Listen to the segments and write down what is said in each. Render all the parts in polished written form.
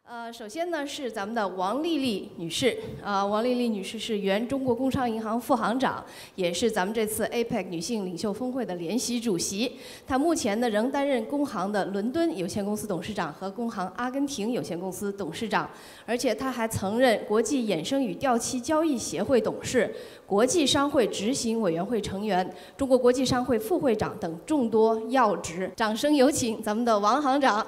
首先呢是咱们的王丽丽女士，王丽丽女士是原中国工商银行副行长，也是咱们这次 APEC 女性领袖峰会的联席主席。她目前呢仍担任工行的伦敦有限公司董事长和工行阿根廷有限公司董事长，而且她还曾任国际衍生与掉期交易协会董事、国际商会执行委员会成员、中国国际商会副会长等众多要职。掌声有请咱们的王行长。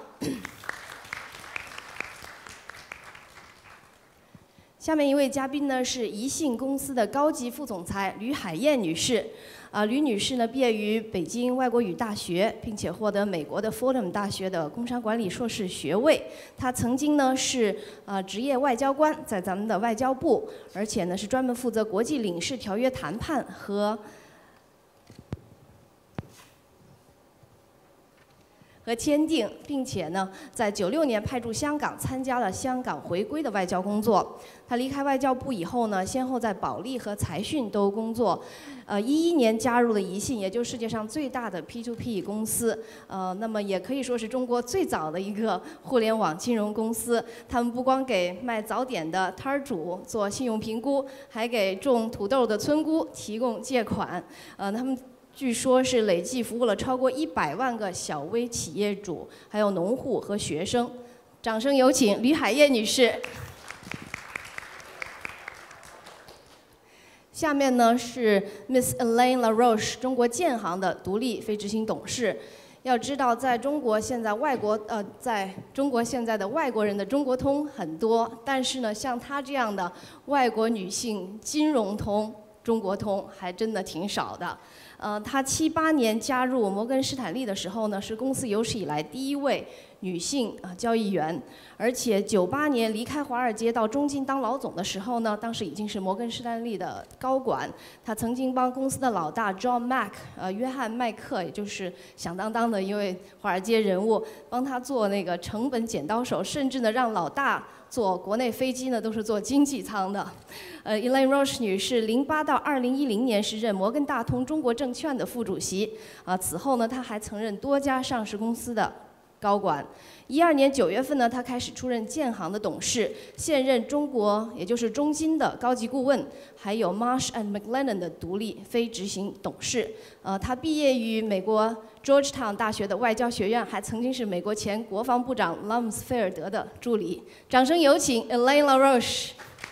下面一位嘉宾呢是宜信公司的高级副总裁吕海燕女士。吕女士呢毕业于北京外国语大学，并且获得美国的 Fordham 大学的工商管理硕士学位。她曾经呢是职业外交官，在咱们的外交部，而且呢是专门负责国际领事条约谈判和签订，并且呢，在96年派驻香港，参加了香港回归的外交工作。他离开外交部以后呢，先后在保利和财讯都工作。11年加入了宜信，也就是世界上最大的 P2P 公司。那么也可以说是中国最早的一个互联网金融公司。他们不光给卖早点的摊儿主做信用评估，还给种土豆的村姑提供借款。他们据说是累计服务了超过100万个小微企业主，还有农户和学生。掌声有请吕海燕女士。下面呢是 Miss Elaine Roche， 中国建行的独立非执行董事。要知道，在中国现在的外国人的中国通很多，但是呢，像她这样的外国女性金融通、中国通还真的挺少的。她78年加入摩根士坦利的时候呢，是公司有史以来第一位女性交易员，而且98年离开华尔街到中金当老总的时候呢，当时已经是摩根士丹利的高管。她曾经帮公司的老大 John Mack， 约翰麦克，也就是响当当的一位华尔街人物，帮他做那个成本剪刀手，甚至呢让老大坐国内飞机呢都是坐经济舱的。Elaine Roche 女士08到2010年是任摩根大通中国证券的副主席。此后呢，她还曾任多家上市公司的高管。12年9月份呢，她开始出任建行的董事，现任中国也就是中金的高级顾问，还有 Marsh & McLennan 的独立非执行董事。她毕业于美国 Georgetown 大学的外交学院，还曾经是美国前国防部长拉姆斯菲尔德的助理。掌声有请 Elaine Roche。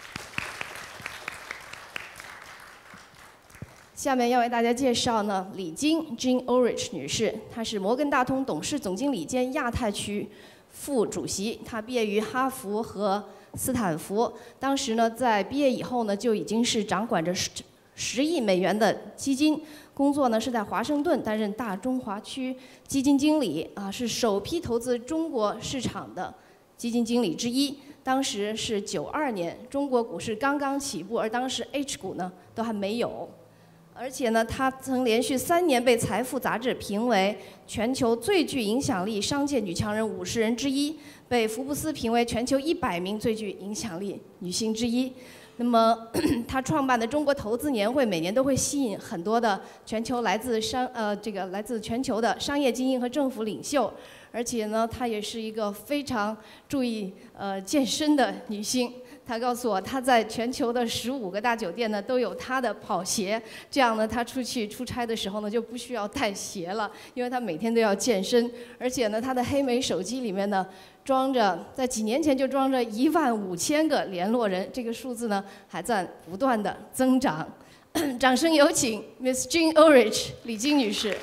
下面要为大家介绍呢，李晶 Jing Ulrich 女士，她是摩根大通董事总经理兼亚太区副主席。她毕业于哈佛和斯坦福，当时呢，在毕业以后呢，就已经是掌管着10亿美元的基金，工作呢是在华盛顿担任大中华区基金经理，是首批投资中国市场的基金经理之一。当时是92年，中国股市刚刚起步，而当时 H 股呢都还没有。而且呢，她曾连续3年被《财富》杂志评为全球最具影响力商界女强人50人之一，被福布斯评为全球100名最具影响力女性之一。那么，她创办的中国投资年会每年都会吸引很多的全球来自全球的商业精英和政府领袖。而且呢，她也是一个非常注意健身的女性。她告诉我，她在全球的15个大酒店呢都有她的跑鞋，这样呢，她出去出差的时候呢就不需要带鞋了，因为她每天都要健身。而且呢，她的黑莓手机里面呢在几年前就装着15000个联络人，这个数字呢还在不断的增长。掌声有请 Miss Jing Ulrich 李晶女士。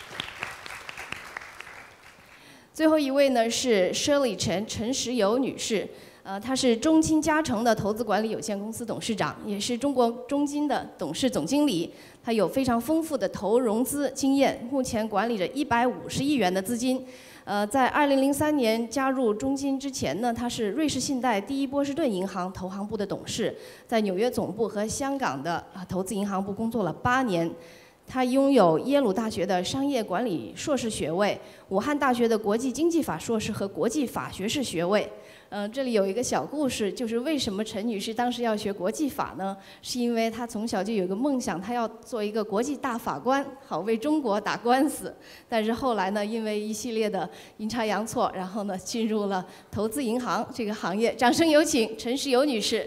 最后一位呢是 Shirley 陈石油女士。她是中金嘉诚的投资管理有限公司董事长，也是中国中金的董事总经理。她有非常丰富的投融资经验，目前管理着150亿元的资金。在2003年加入中金之前呢，她是瑞士信贷第一波士顿银行投行部的董事，在纽约总部和香港的投资银行部工作了8年。 他拥有耶鲁大学的商业管理硕士学位、武汉大学的国际经济法硕士和国际法学士学位。这里有一个小故事，就是为什么陈女士当时要学国际法呢？是因为她从小就有个梦想，她要做一个国际大法官，好为中国打官司。但是后来呢，因为一系列的阴差阳错，然后呢，进入了投资银行这个行业。掌声有请陈世友女士。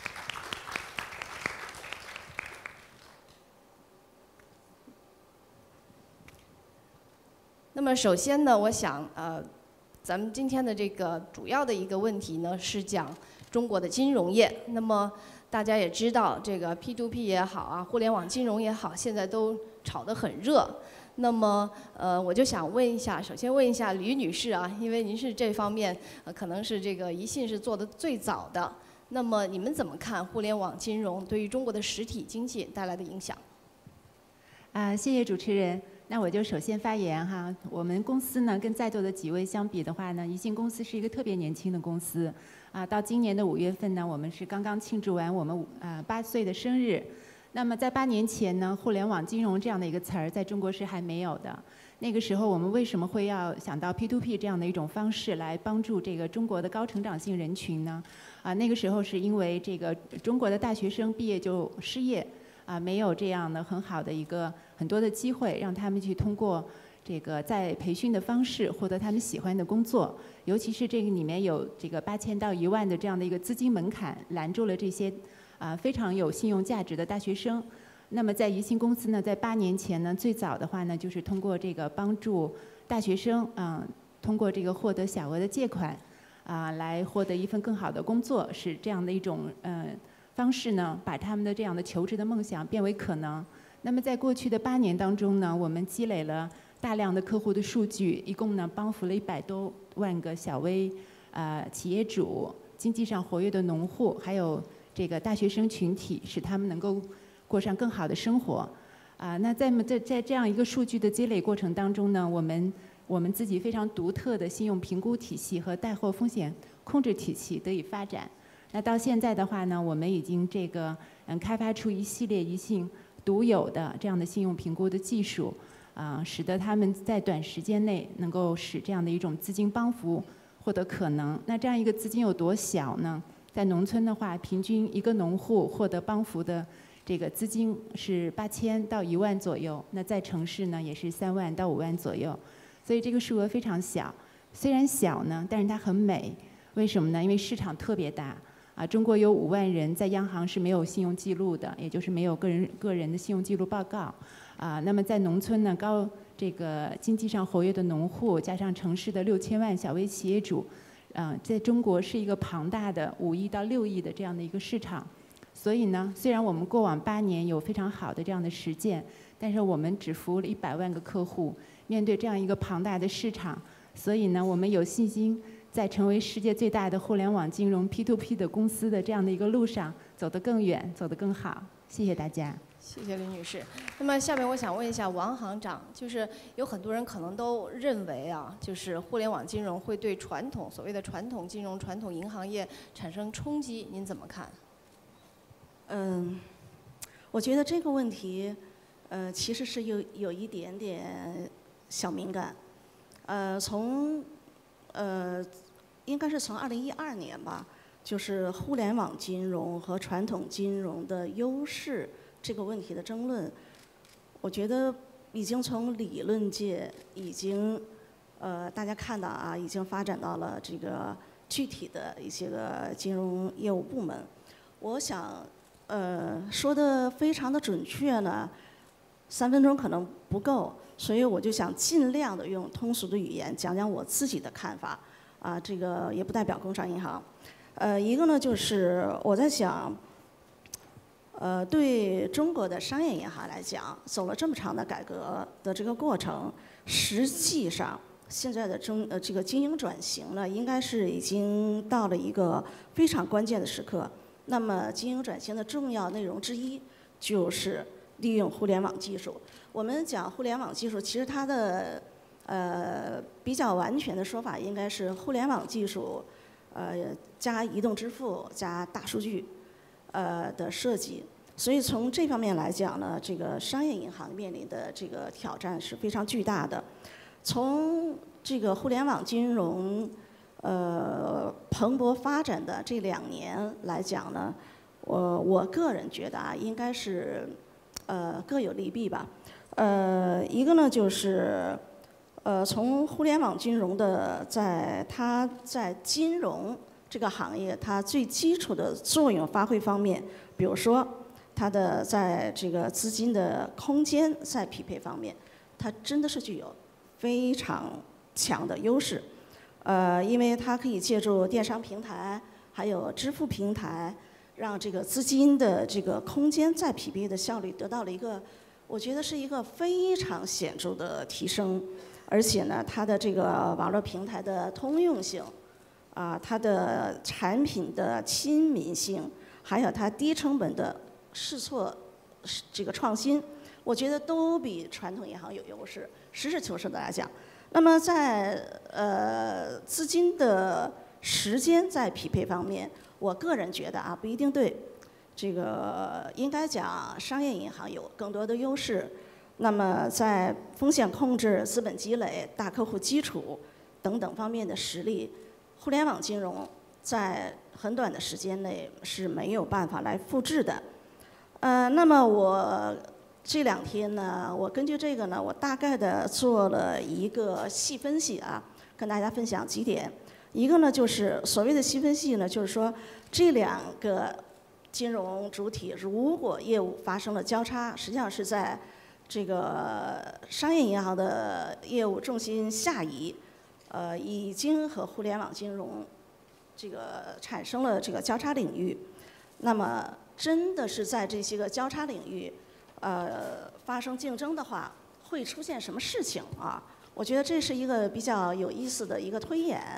那么首先呢，我想咱们今天的这个主要的一个问题呢，是讲中国的金融业。那么大家也知道，这个 P2P 也好啊，互联网金融也好，现在都炒得很热。那么我就想问一下，首先问一下吕女士啊，因为您是这方面可能是这个宜信是做的最早的。那么你们怎么看互联网金融对于中国的实体经济带来的影响？ 谢谢主持人。那我就首先发言哈。我们公司呢，跟在座的几位相比的话呢，宜信公司是一个特别年轻的公司。到今年的5月份呢，我们是刚刚庆祝完我们8岁的生日。那么在8年前呢，互联网金融这样的一个词儿在中国是还没有的。那个时候我们为什么会要想到 P2P 这样的一种方式来帮助这个中国的高成长性人群呢？那个时候是因为这个中国的大学生毕业就失业。没有这样的很好的很多的机会，让他们去通过这个在培训的方式获得他们喜欢的工作，尤其是这个里面有这个8000到1万的这样的一个资金门槛，拦住了这些非常有信用价值的大学生。那么在宜信公司呢，在8年前呢，最早的话呢，就是通过这个帮助大学生通过这个获得小额的借款来获得一份更好的工作，是这样的一种方式呢，把他们的这样的求职的梦想变为可能。那么在过去的8年当中呢，我们积累了大量的客户的数据，一共呢帮扶了100多万个小微企业主、经济上活跃的农户，还有这个大学生群体，使他们能够过上更好的生活。那在这样一个数据的积累过程当中呢，我们自己非常独特的信用评估体系和贷后风险控制体系得以发展。那到现在的话呢，我们已经开发出一系列宜信独有的这样的信用评估的技术，使得他们在短时间内能够使这样的一种资金帮扶获得可能。那这样一个资金有多小呢？在农村的话，平均一个农户获得帮扶的这个资金是8000到1万左右，那在城市呢也是3万到5万左右，所以这个数额非常小。虽然小呢，但是它很美。为什么呢？因为市场特别大。中国有5万人在央行是没有信用记录的，也就是没有个人的信用记录报告。那么在农村呢，这个经济上活跃的农户，加上城市的6000万小微企业主，在中国是一个庞大的5亿到6亿的这样的一个市场。所以呢，虽然我们过往8年有非常好的这样的实践，但是我们只服务了100万个客户，面对这样一个庞大的市场，所以呢，我们有信心在成为世界最大的互联网金融 P2P 的公司的这样的一个路上走得更远，走得更好。谢谢大家。 谢谢林女士。那么下面我想问一下王行长，就是有很多人可能都认为就是互联网金融会对所谓的传统金融、传统银行业产生冲击，您怎么看？ 我觉得这个问题，其实是有一点点小敏感。应该是从2012年吧，就是互联网金融和传统金融的优势这个问题的争论，我觉得已经从理论界大家看到已经发展到了这个具体的一些个金融业务部门。我想说的非常的准确呢，3分钟可能不够，所以我就想尽量的用通俗的语言讲讲我自己的看法。这个也不代表工商银行。一个呢就是我在想，对中国的商业银行来讲，走了这么长的改革的这个过程，实际上现在的这个经营转型呢，应该是已经到了一个非常关键的时刻。那么经营转型的重要内容之一就是利用互联网技术。我们讲互联网技术，其实它的比较完全的说法应该是互联网技术，加移动支付加大数据，的设计。 所以从这方面来讲呢，这个商业银行面临的这个挑战是非常巨大的。从这个互联网金融蓬勃发展的这2年来讲呢，我个人觉得啊，应该是各有利弊吧。一个呢就是从互联网金融的它在金融这个行业它最基础的作用发挥方面，比如说它的在这个资金的空间在匹配方面，它真的是具有非常强的优势。因为它可以借助电商平台还有支付平台，让这个资金的这个空间再匹配的效率得到了一个，我觉得是一个非常显著的提升。而且呢，它的这个网络平台的通用性，它的产品的亲民性，还有它低成本的试错这个创新，我觉得都比传统银行有优势。实事求是的来讲，那么在资金的时间在匹配方面，我个人觉得啊，不一定对。这个应该讲商业银行有更多的优势。那么在风险控制、资本积累、大客户基础等等方面的实力，互联网金融在很短的时间内是没有办法来复制的。那么我这2天呢，我根据这个呢，我大概的做了一个细分析啊，跟大家分享几点。一个呢就是所谓的细分析呢，就是说这2个金融主体如果业务发生了交叉，实际上是在这个商业银行的业务重心下移，已经和互联网金融这个产生了这个交叉领域。那么真的是在这些个交叉领域，发生竞争的话，会出现什么事情啊？我觉得这是一个比较有意思的一个推演。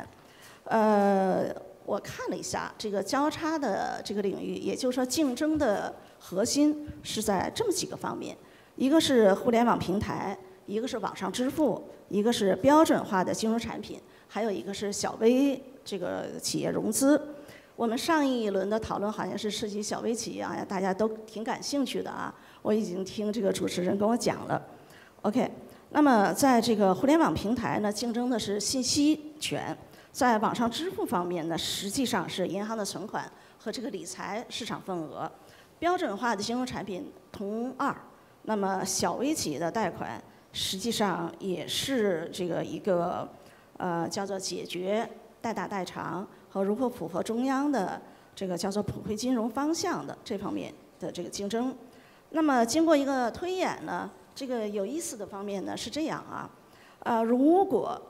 我看了一下这个交叉的这个领域，也就是说竞争的核心是在这么几个方面。一个是互联网平台，一个是网上支付，一个是标准化的金融产品，还有一个是小微这个企业融资。我们上一轮的讨论好像是涉及小微企业啊，大家都挺感兴趣的啊。我已经听这个主持人跟我讲了。OK， 那么在这个互联网平台呢，竞争的是信息权；在网上支付方面呢，实际上是银行的存款和这个理财市场份额。标准化的金融产品同2。那么小微企业的贷款实际上也是这个一个叫做解决贷大贷长和如何符合中央的这个叫做普惠金融方向的这方面的这个竞争。那么经过一个推演呢，这个有意思的方面呢是这样啊，如果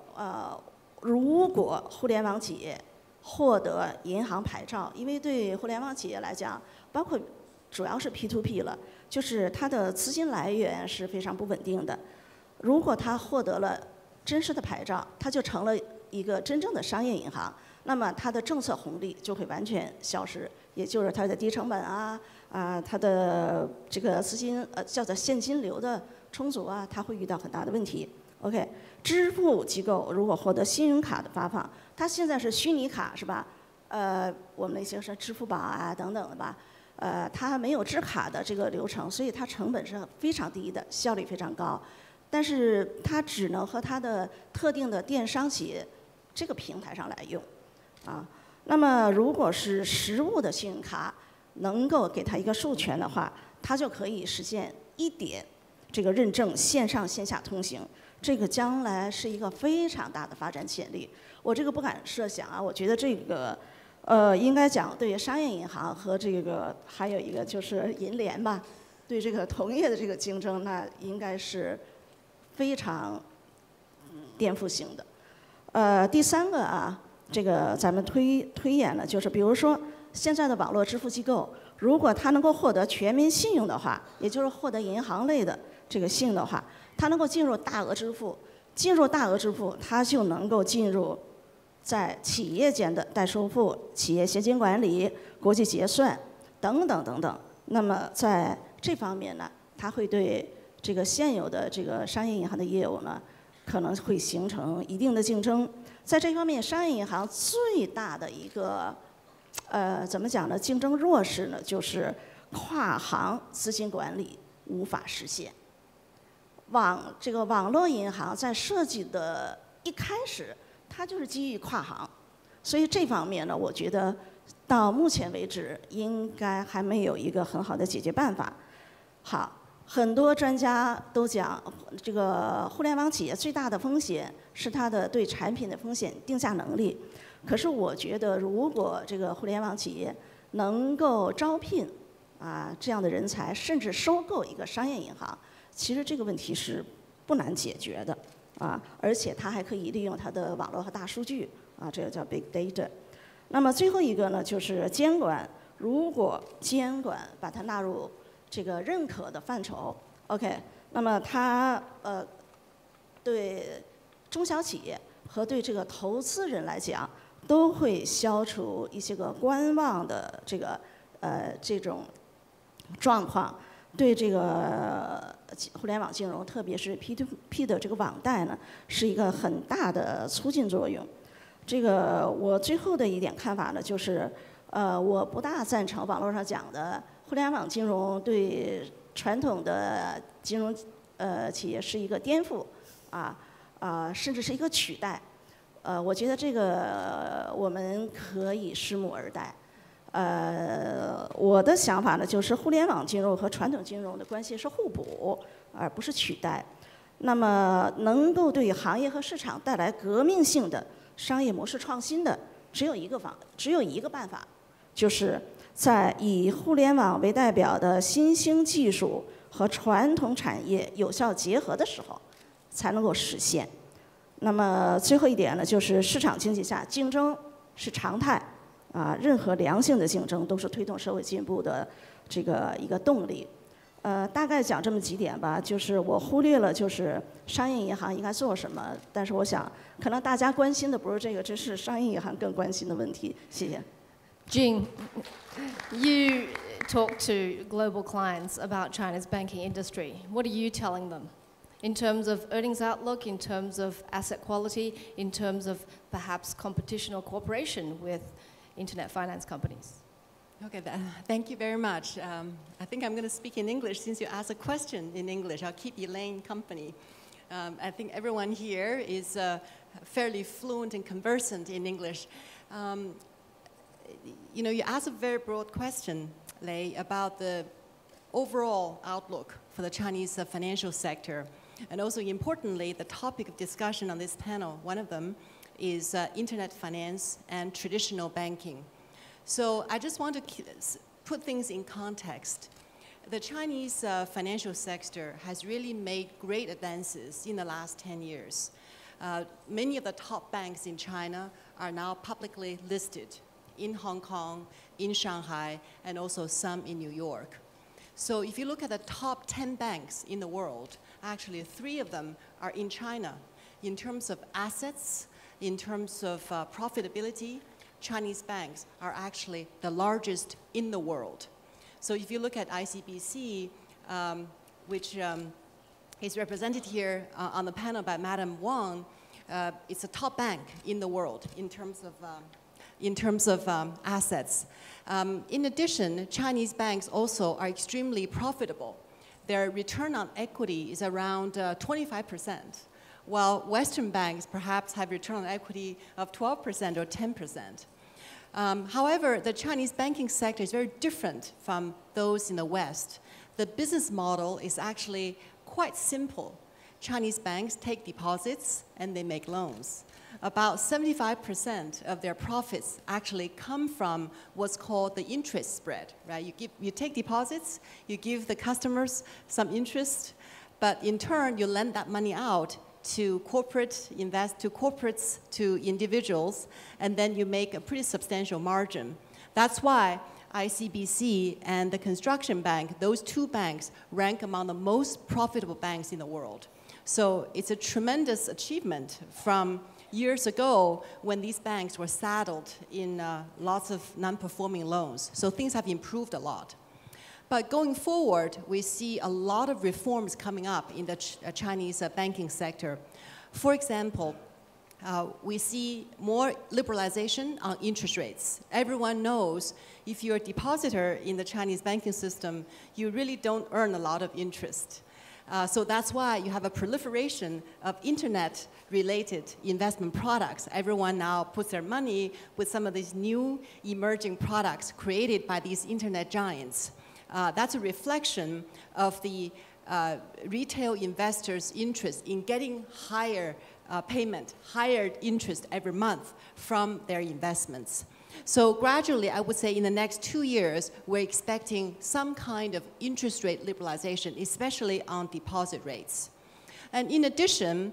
互联网企业获得银行牌照，因为对互联网企业来讲，包括主要是 P2P 了，就是它的资金来源是非常不稳定的。如果它获得了真实的牌照，它就成了一个真正的商业银行，那么它的政策红利就会完全消失，也就是它的低成本它的这个资金叫做现金流的充足啊，它会遇到很大的问题。OK， 支付机构如果获得信用卡的发放，它现在是虚拟卡是吧？我们那些是支付宝啊等等的吧。它没有支卡的这个流程，所以它成本是非常低的，效率非常高。但是它只能和它的特定的电商企业这个平台上来用，那么如果是实物的信用卡，能够给它一个授权的话，它就可以实现1点这个认证，线上线下通行。这个将来是一个非常大的发展潜力。我这个不敢设想啊，我觉得这个。应该讲，对于商业银行和这个还有一个就是银联吧，对这个同业的这个竞争，那应该是非常颠覆性的。第3个啊，这个咱们推演了，就是比如说现在的网络支付机构，如果它能够获得全民信用的话，也就是获得银行类的这个信用的话，它能够进入大额支付，它就能够进入。在企业间的代收付、企业现金管理、国际结算等等等等，那么在这方面呢，它会对这个现有的这个商业银行的业务呢，可能会形成一定的竞争。在这方面，商业银行最大的一个怎么讲呢？竞争弱势呢，就是跨行资金管理无法实现。这个网络银行在设计的一开始，它就是基于跨行，所以这方面呢，我觉得到目前为止应该还没有一个很好的解决办法。好，很多专家都讲，这个互联网企业最大的风险是它的对产品的风险定价能力。可是我觉得，如果这个互联网企业能够招聘这样的人才，甚至收购一个商业银行，其实这个问题是不难解决的而且它还可以利用它的网络和大数据这个叫 big data。那么最后一个呢，就是监管。如果监管把它纳入这个认可的范畴 ，OK， 那么它对中小企业和对这个投资人来讲，都会消除一些个观望的这种状况，对这个互联网金融，特别是 P2P 的这个网贷呢，是一个很大的促进作用。这个我最后的一点看法呢，就是我不大赞成网络上讲的互联网金融对传统的金融企业是一个颠覆甚至是一个取代。我觉得这个我们可以拭目而待。我的想法呢，就是互联网金融和传统金融的关系是互补，而不是取代。那么，能够对行业和市场带来革命性的商业模式创新的，只有一个办法，就是在以互联网为代表的新兴技术和传统产业有效结合的时候，才能够实现。那么最后一点呢，就是市场经济下竞争是常态任何良性的竞争都是推动社会进步的这个一个动力。大概讲这么几点吧，就是我忽略了就是商业银行应该做什么，但是我想可能大家关心的不是这个，这是商业银行更关心的问题。谢谢。 Jing, you talk to global clients about China's banking industry. What are you telling them? In terms of earnings outlook, in terms of asset quality, in terms of perhaps competition or cooperation with internet finance companies? Okay, thank you very much. I think I'm going to speak in English since you asked a question in English. I'll keep Elaine company. I think everyone here is fairly fluent and conversant in English. You know, you asked a very broad question, Lei, about the overall outlook for the Chinese financial sector. And also, importantly, the topic of discussion on this panel, one of them, is internet finance and traditional banking. So I just want to put things in context. The Chinese financial sector has really made great advances in the last 10 years. Many of the top banks in China are now publicly listed in Hong Kong, in Shanghai, and also some in New York. So if you look at the top 10 banks in the world, actually 3 of them are in China. In terms of assets, in terms of profitability, Chinese banks are actually the largest in the world. So if you look at ICBC, which is represented here on the panel by Madam Wang, it's a top bank in the world in terms of assets. In addition, Chinese banks also are extremely profitable. Their return on equity is around 25%, while Western banks perhaps have return on equity of 12% or 10%. However, the Chinese banking sector is very different from those in the West. The business model is actually quite simple. Chinese banks take deposits and they make loans. About 75% of their profits actually come from what's called the interest spread, right? You take deposits, you give the customers some interest, but in turn, you lend that money out to corporates, to individuals, and then you make a pretty substantial margin. That's why ICBC and the Construction Bank, those 2 banks, rank among the most profitable banks in the world. So it's a tremendous achievement from years ago when these banks were saddled in lots of non-performing loans. So things have improved a lot. But going forward, we see a lot of reforms coming up in the Chinese banking sector. For example, We see more liberalization on interest rates. Everyone knows if you're a depositor in the Chinese banking system, you really don't earn a lot of interest. So that's why you have a proliferation of internet-related investment products. Everyone now puts their money with some of these new emerging products created by these internet giants. That's a reflection of the retail investors' interest in getting higher payment, higher interest every month from their investments. So gradually, I would say in the next 2 years, we're expecting some kind of interest rate liberalization, especially on deposit rates. And in addition,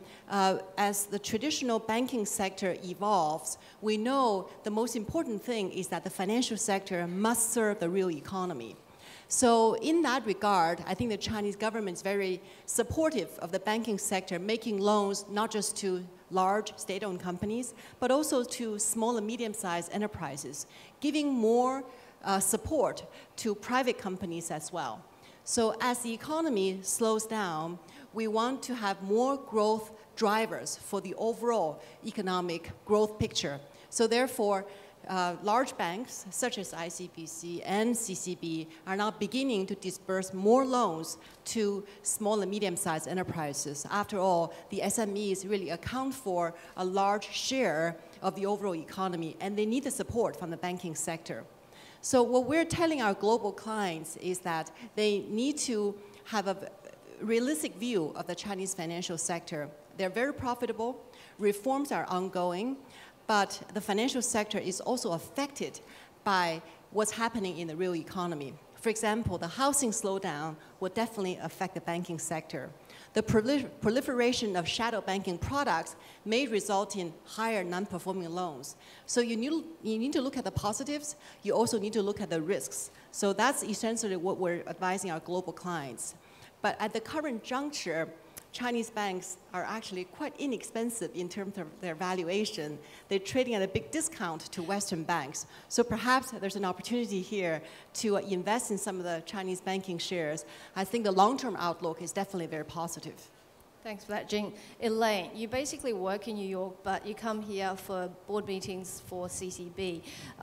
as the traditional banking sector evolves, we know the most important thing is that the financial sector must serve the real economy. So in that regard, I think the Chinese government is very supportive of the banking sector, making loans not just to large state-owned companies, but also to small and medium-sized enterprises, giving more support to private companies as well. So as the economy slows down, we want to have more growth drivers for the overall economic growth picture. So therefore, large banks such as ICBC and CCB are now beginning to disperse more loans to small and medium-sized enterprises. After all, the SMEs really account for a large share of the overall economy, and they need the support from the banking sector. So what we're telling our global clients is that they need to have a realistic view of the Chinese financial sector. They're very profitable, reforms are ongoing, but the financial sector is also affected by what's happening in the real economy. For example, the housing slowdown will definitely affect the banking sector. The proliferation of shadow banking products may result in higher non-performing loans. So you need to look at the positives. You also need to look at the risks. So that's essentially what we're advising our global clients. But at the current juncture, Chinese banks are actually quite inexpensive in terms of their valuation. They're trading at a big discount to Western banks. So perhaps there's an opportunity here to invest in some of the Chinese banking shares. I think the long-term outlook is definitely very positive. Thanks for that, Jing. Elaine, you basically work in New York, but you come here for board meetings for CCB.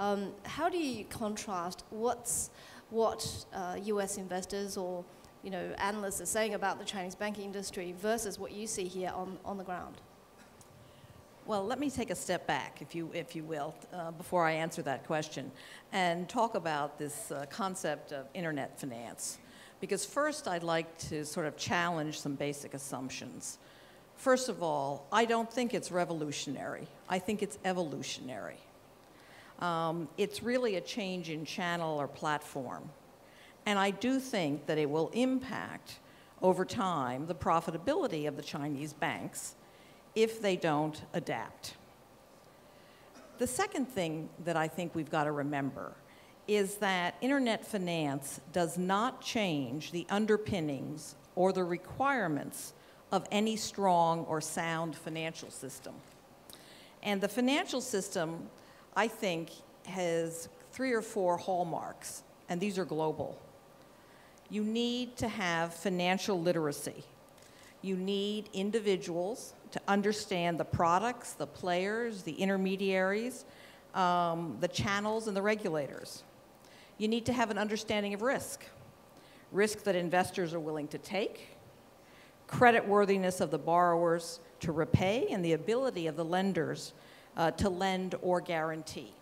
How do you contrast what US investors or analysts are saying about the Chinese banking industry versus what you see here on the ground? Well, let me take a step back, if you will, before I answer that question, and talk about this concept of internet finance. Because first, I'd like to sort of challenge some basic assumptions. First of all, I don't think it's revolutionary. I think it's evolutionary. It's really a change in channel or platform. And I do think that it will impact, over time, the profitability of the Chinese banks if they don't adapt. The second thing that I think we've got to remember is that internet finance does not change the underpinnings or the requirements of any strong or sound financial system. And the financial system, I think, has 3 or 4 hallmarks, and these are global. You need to have financial literacy. You need individuals to understand the products, the players, the intermediaries, the channels, and the regulators. You need to have an understanding of risk that investors are willing to take, creditworthiness of the borrowers to repay, and the ability of the lenders to lend or guarantee.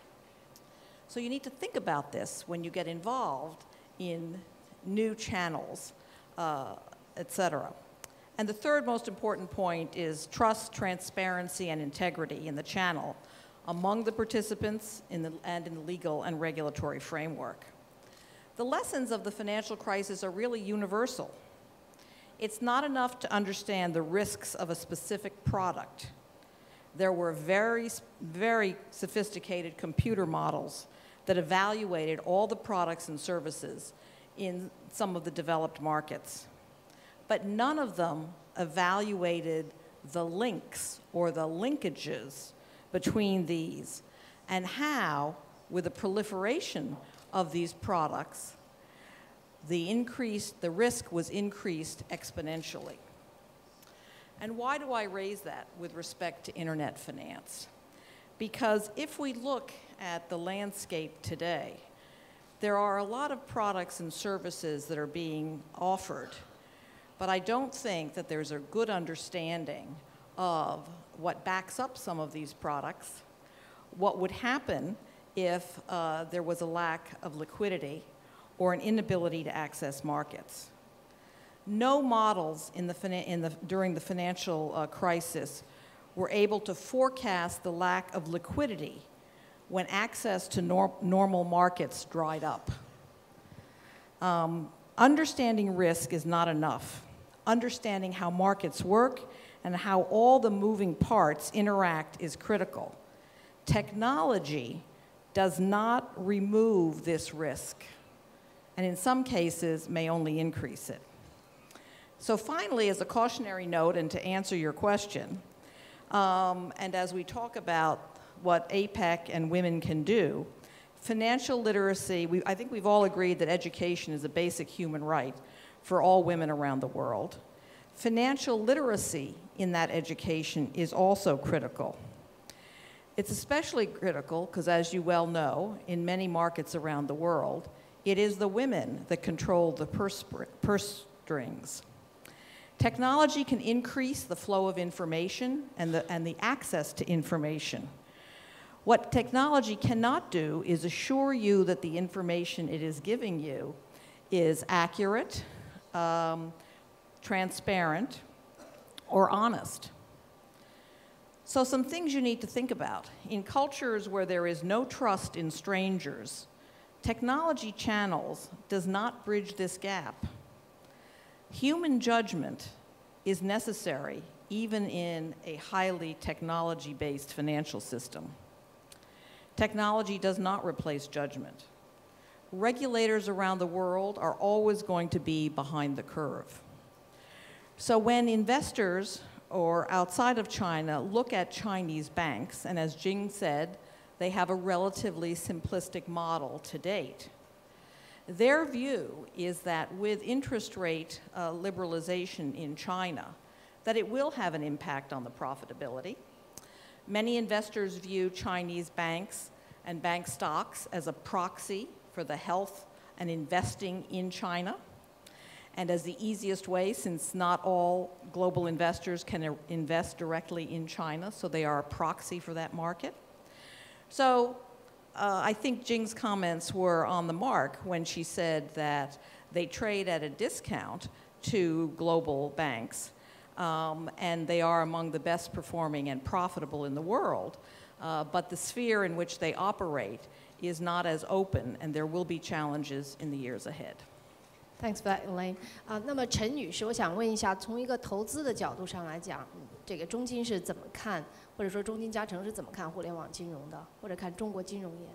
So you need to think about this when you get involved in new channels, et cetera. And the third most important point is trust, transparency, and integrity in the channel among the participants and in the legal and regulatory framework. The lessons of the financial crisis are really universal. It's not enough to understand the risks of a specific product. There were very, very sophisticated computer models that evaluated all the products and services in some of the developed markets. But none of them evaluated the links or the linkages between these and how, with the proliferation of these products, the risk was increased exponentially. And why do I raise that with respect to internet finance? Because if we look at the landscape today, there are a lot of products and services that are being offered, but I don't think that there's a good understanding of what backs up some of these products, what would happen if there was a lack of liquidity or an inability to access markets. No models during the financial crisis were able to forecast the lack of liquidity when access to normal markets dried up. Understanding risk is not enough. Understanding how markets work and how all the moving parts interact is critical. Technology does not remove this risk, and in some cases may only increase it. So finally, as a cautionary note, and to answer your question, and as we talk about what APEC and women can do, financial literacy, I think we've all agreed that education is a basic human right for all women around the world. Financial literacy in that education is also critical. It's especially critical because, as you well know, in many markets around the world, it is the women that control the purse strings. Technology can increase the flow of information and the access to information. What technology cannot do is assure you that the information it is giving you is accurate, transparent, or honest. So some things you need to think about. In cultures where there is no trust in strangers, technology channels does not bridge this gap. Human judgment is necessary even in a highly technology-based financial system. Technology does not replace judgment. Regulators around the world are always going to be behind the curve. So when investors or outside of China look at Chinese banks, and as Jing said, they have a relatively simplistic model to date. Their view is that with interest rate liberalization in China, that it will have an impact on the profitability. Many investors view Chinese banks and bank stocks as a proxy for the health and investing in China, and as the easiest way, since not all global investors can invest directly in China, so they are a proxy for that market. So I think Jing's comments were on the mark when she said that they trade at a discount to global banks, and they are among the best performing and profitable in the world, but the sphere in which they operate is not as open, and there will be challenges in the years ahead. Thanks for that, Elaine. 那么陈女士，我想问一下，从一个投资的角度上来讲，这个中金是怎么看，或者说中金嘉诚是怎么看互联网金融的，或者看中国金融业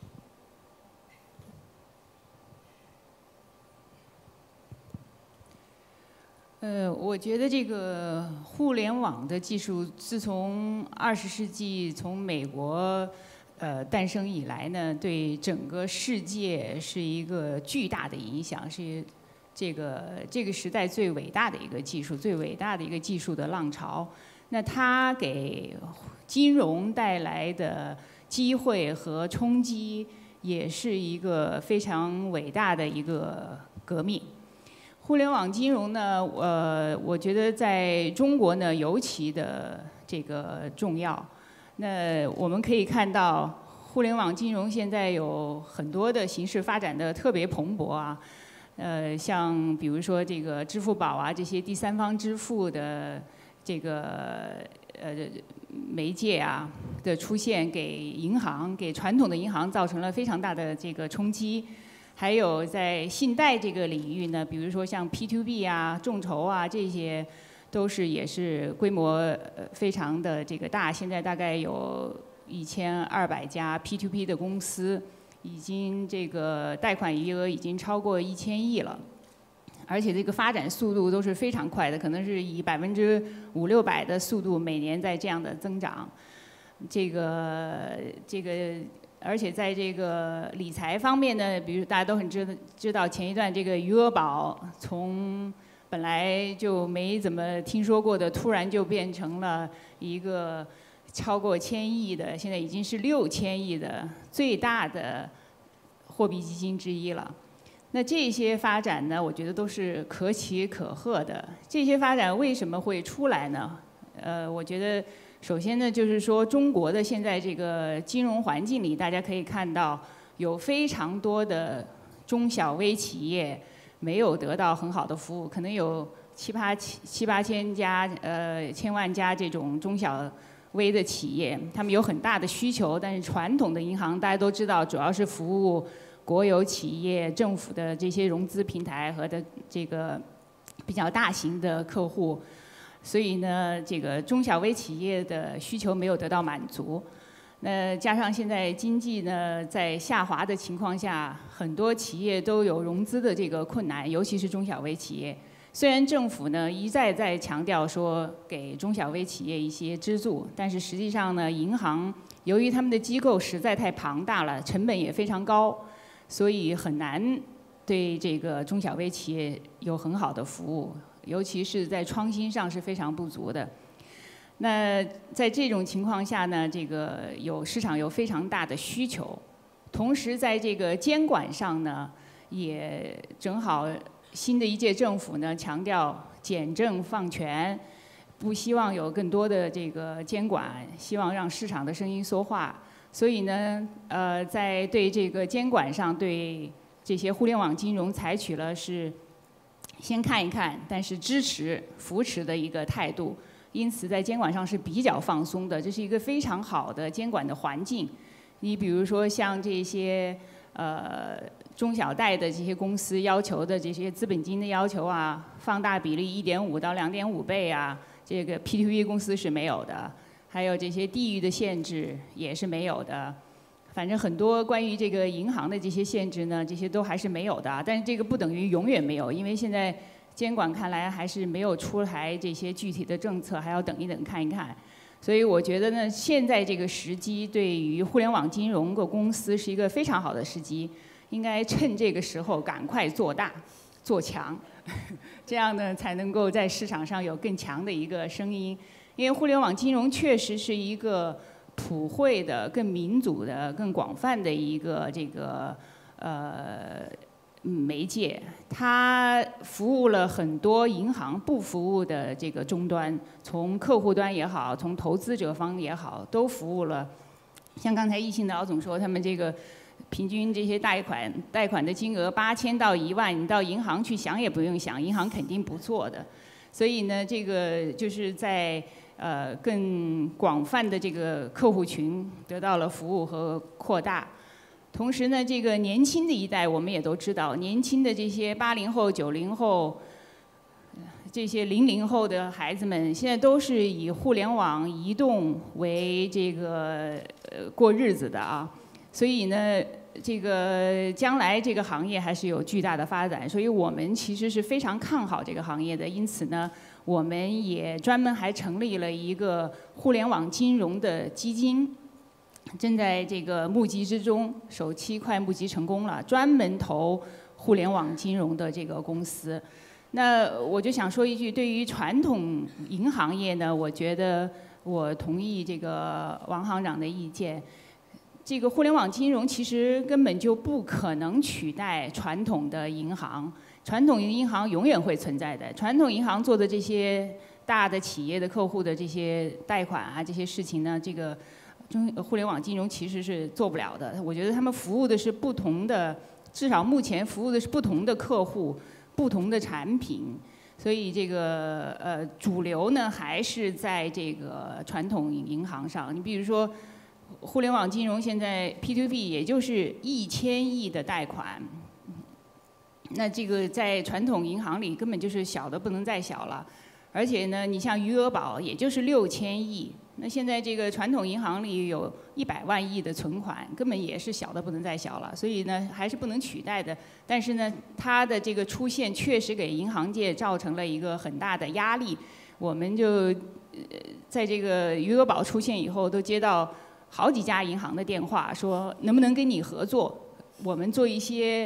的？我觉得这个互联网的技术，自从20世纪从美国诞生以来呢，对整个世界是一个巨大的影响，是这个时代最伟大的一个技术，最伟大的一个技术的浪潮。那它给金融带来的机会和冲击，也是一个非常伟大的一个革命。互联网金融呢，我觉得在中国呢尤其的这个重要。那我们可以看到，互联网金融现在有很多的形式发展的特别蓬勃啊，像比如说这个支付宝啊，这些第三方支付的这个媒介啊的出现，给银行、给传统的银行造成了非常大的这个冲击。还有在信贷这个领域呢，比如说像 P2B 啊、众筹啊，这些都是也是规模非常的这个大。现在大概有1200家 P2P 的公司，已经这个贷款余额已经超过1000亿了，而且这个发展速度都是非常快的，可能是以500-600%的速度每年在这样的增长。这个。而且在这个理财方面呢，比如大家都很知道，前一段这个余额宝从本来就没怎么听说过的，突然就变成了一个超过1000亿的，现在已经是6000亿的最大的货币基金之一了。那这些发展呢，我觉得都是可喜可贺的。这些发展为什么会出来呢？我觉得首先呢，就是说中国的现在这个金融环境里，大家可以看到有非常多的中小微企业没有得到很好的服务，可能有7、8千家1000万家这种中小微的企业，他们有很大的需求，但是传统的银行大家都知道，主要是服务国有企业、政府的这些融资平台和的这个比较大型的客户，所以呢，这个中小微企业的需求没有得到满足。那加上现在经济呢在下滑的情况下，很多企业都有融资的这个困难，尤其是中小微企业。虽然政府呢一再在强调说给中小微企业一些资助，但是实际上呢，银行由于他们的机构实在太庞大了，成本也非常高，所以很难对这个中小微企业有很好的服务，尤其是在创新上是非常不足的。那在这种情况下呢，这个市场有非常大的需求，同时在这个监管上呢，也正好新的一届政府呢强调简政放权，不希望有更多的这个监管，希望让市场的声音说话。所以呢，在对这个监管上，对这些互联网金融采取了是先看一看，但是支持扶持的一个态度。因此，在监管上是比较放松的，这是一个非常好的监管的环境。你比如说像这些中小贷的这些公司要求的这些资本金的要求啊，放大比例1.5到2.5倍啊，这个 P2P 公司是没有的，还有这些地域的限制也是没有的。反正很多关于这个银行的这些限制呢，这些都还是没有的。但是这个不等于永远没有，因为现在监管看来还是没有出台这些具体的政策，还要等一等看一看。所以我觉得呢，现在这个时机对于互联网金融的公司是一个非常好的时机，应该趁这个时候赶快做大、做强，这样呢才能够在市场上有更强的一个声音。因为互联网金融确实是一个普惠的、更民主的、更广泛的一个这个媒介，它服务了很多银行不服务的这个终端，从客户端也好，从投资者方也好，都服务了。像刚才易信的老总说，他们这个平均这些贷款的金额8000到1万，你到银行去想也不用想，银行肯定不做的。所以呢，这个就是在更广泛的这个客户群得到了服务和扩大。同时呢，这个年轻的一代，我们也都知道，年轻的这些80后、90后，这些00后的孩子们，现在都是以互联网、移动为这个过日子的啊。所以呢，这个将来这个行业还是有巨大的发展，所以我们其实是非常看好这个行业的。因此呢，我们也专门还成立了一个互联网金融的基金。正在这个募集之中，首期快募集成功了，专门投互联网金融的这个公司。那我就想说一句，对于传统银行业呢，我觉得我同意这个王行长的意见。这个互联网金融其实根本就不可能取代传统的银行，传统银行永远会存在的。传统银行做的这些大的企业的客户的这些贷款啊，这些事情呢，这个互联网金融其实是做不了的。我觉得他们服务的是不同的，至少目前服务的是不同的客户、不同的产品。所以这个主流呢还是在这个传统银行上。你比如说，互联网金融现在 P2P 也就是1000亿的贷款，那这个在传统银行里根本就是小的不能再小了。而且呢，你像余额宝也就是6000亿。那现在这个传统银行里有100万亿的存款，根本也是小的不能再小了，所以呢还是不能取代的。但是呢，它的这个出现确实给银行界造成了一个很大的压力。我们就在这个余额宝出现以后，都接到好几家银行的电话，说能不能跟你合作，我们做一些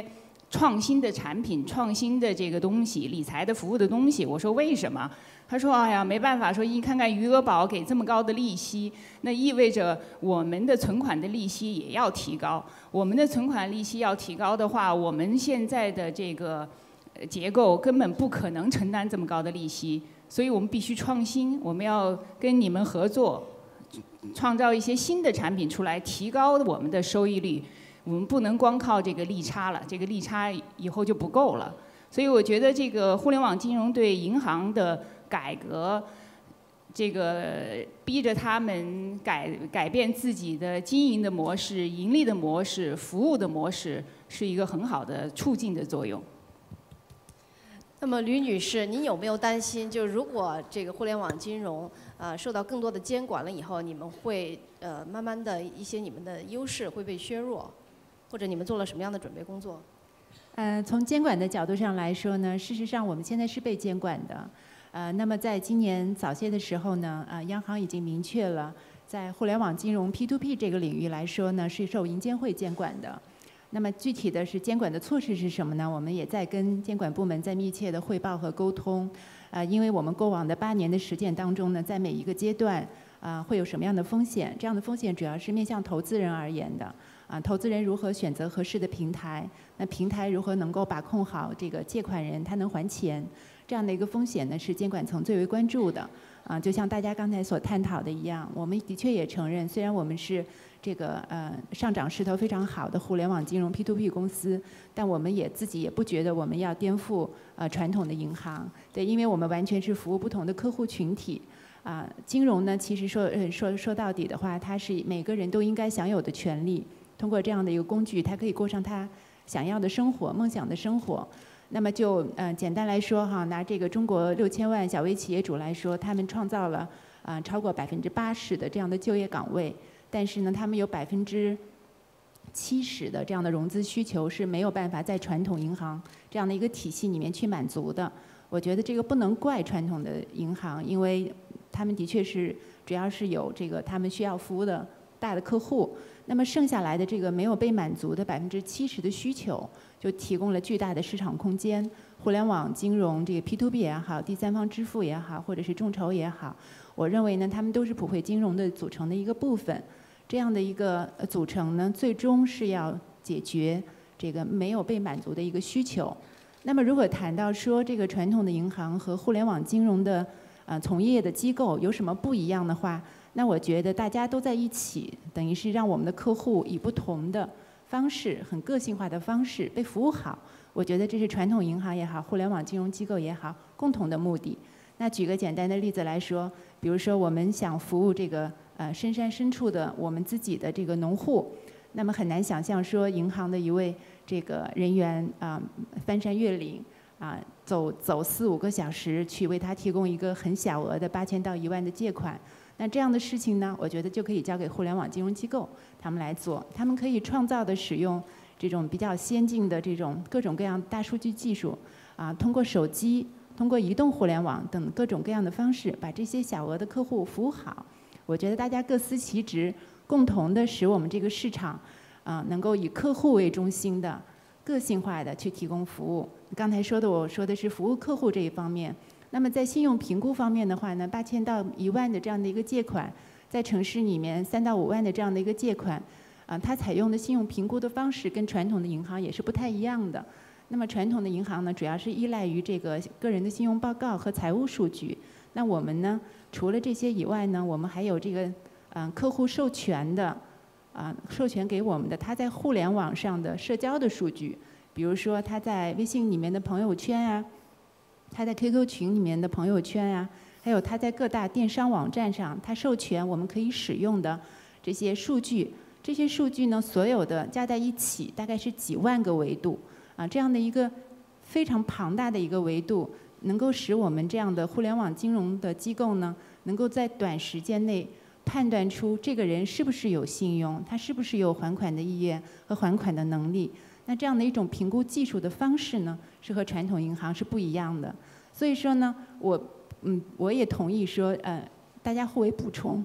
创新的产品、创新的这个东西、理财的服务的东西。我说为什么？他说：“哎呀，没办法，说一看看余额宝给这么高的利息，那意味着我们的存款的利息也要提高。我们的存款利息要提高的话，我们现在的这个结构根本不可能承担这么高的利息，所以我们必须创新，我们要跟你们合作，创造一些新的产品出来，提高我们的收益率。我们不能光靠这个利差了，这个利差以后就不够了。所以我觉得这个互联网金融对银行的改革，这个逼着他们改变自己的经营的模式、盈利的模式、服务的模式，是一个很好的促进的作用。 那么吕女士，您有没有担心，就如果这个互联网金融受到更多的监管了以后，你们会慢慢的一些你们的优势会被削弱，或者你们做了什么样的准备工作？ 从监管的角度上来说呢，事实上我们现在是被监管的。那么在今年早些的时候呢，央行已经明确了，在互联网金融 P2P 这个领域来说呢，是受银监会监管的。那么具体的是监管的措施是什么呢？我们也在跟监管部门在密切的汇报和沟通。因为我们过往的8年的实践当中呢，在每一个阶段会有什么样的风险？这样的风险主要是面向投资人而言的。投资人如何选择合适的平台？那平台如何能够把控好这个借款人他能还钱？这样的一个风险呢，是监管层最为关注的。就像大家刚才所探讨的一样，我们的确也承认，虽然我们是这个上涨势头非常好的互联网金融 P2P 公司，但我们也自己也不觉得我们要颠覆传统的银行。对，因为我们完全是服务不同的客户群体。金融呢，其实说到底的话，它是每个人都应该享有的权利。通过这样的一个工具，他可以过上他想要的生活、梦想的生活。那么就简单来说哈，拿这个中国6000万小微企业主来说，他们创造了超过80%的这样的就业岗位，但是呢，他们有70%的这样的融资需求是没有办法在传统银行这样的一个体系里面去满足的。我觉得这个不能怪传统的银行，因为他们的确是主要是有这个他们需要服务的大的客户。那么剩下来的这个没有被满足的70%的需求，就提供了巨大的市场空间。互联网金融这个 P2P 也好，第三方支付也好，或者是众筹也好，我认为呢，他们都是普惠金融的组成的一个部分。这样的一个组成呢，最终是要解决这个没有被满足的一个需求。那么如果谈到说这个传统的银行和互联网金融的从业的机构有什么不一样的话，那我觉得大家都在一起，等于是让我们的客户以不同的方式、很个性化的方式被服务好。我觉得这是传统银行也好，互联网金融机构也好共同的目的。那举个简单的例子来说，比如说我们想服务这个深山深处的我们自己的这个农户，那么很难想象说银行的一位这个人员翻山越岭走4-5个小时去为他提供一个很小额的8000到1万的借款。那这样的事情呢，我觉得就可以交给互联网金融机构他们来做。他们可以创造的使用这种比较先进的这种各种各样大数据技术通过手机、通过移动互联网等各种各样的方式，把这些小额的客户服务好。我觉得大家各司其职，共同的使我们这个市场能够以客户为中心的、个性化的去提供服务。刚才我说的是服务客户这一方面。那么在信用评估方面的话呢，8000到1万的这样的一个借款，在城市里面3到5万的这样的一个借款，它采用的信用评估的方式跟传统的银行也是不太一样的。那么传统的银行呢，主要是依赖于这个个人的信用报告和财务数据。那我们呢，除了这些以外呢，我们还有这个客户授权的授权给我们的他在互联网上的社交的数据，比如说他在微信里面的朋友圈他在 QQ 群里面的朋友圈还有他在各大电商网站上他授权我们可以使用的这些数据。这些数据呢，所有的加在一起大概是几万个维度这样的一个非常庞大的一个维度，能够使我们这样的互联网金融的机构呢，能够在短时间内判断出这个人是不是有信用，他是不是有还款的意愿和还款的能力。那这样的一种评估技术的方式呢，是和传统银行是不一样的。所以说呢，我也同意说，大家互为补充。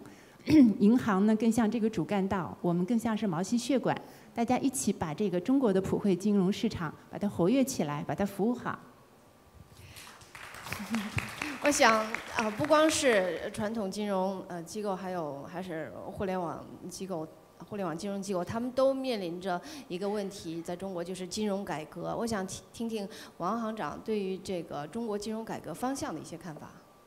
银行呢更像这个主干道，我们更像是毛细血管，大家一起把这个中国的普惠金融市场把它活跃起来，把它服务好。 我想不光是传统金融机构，还是互联网机构、互联网金融机构，他们都面临着一个问题，在中国就是金融改革。我想听听王行长对于这个中国金融改革方向的一些看法。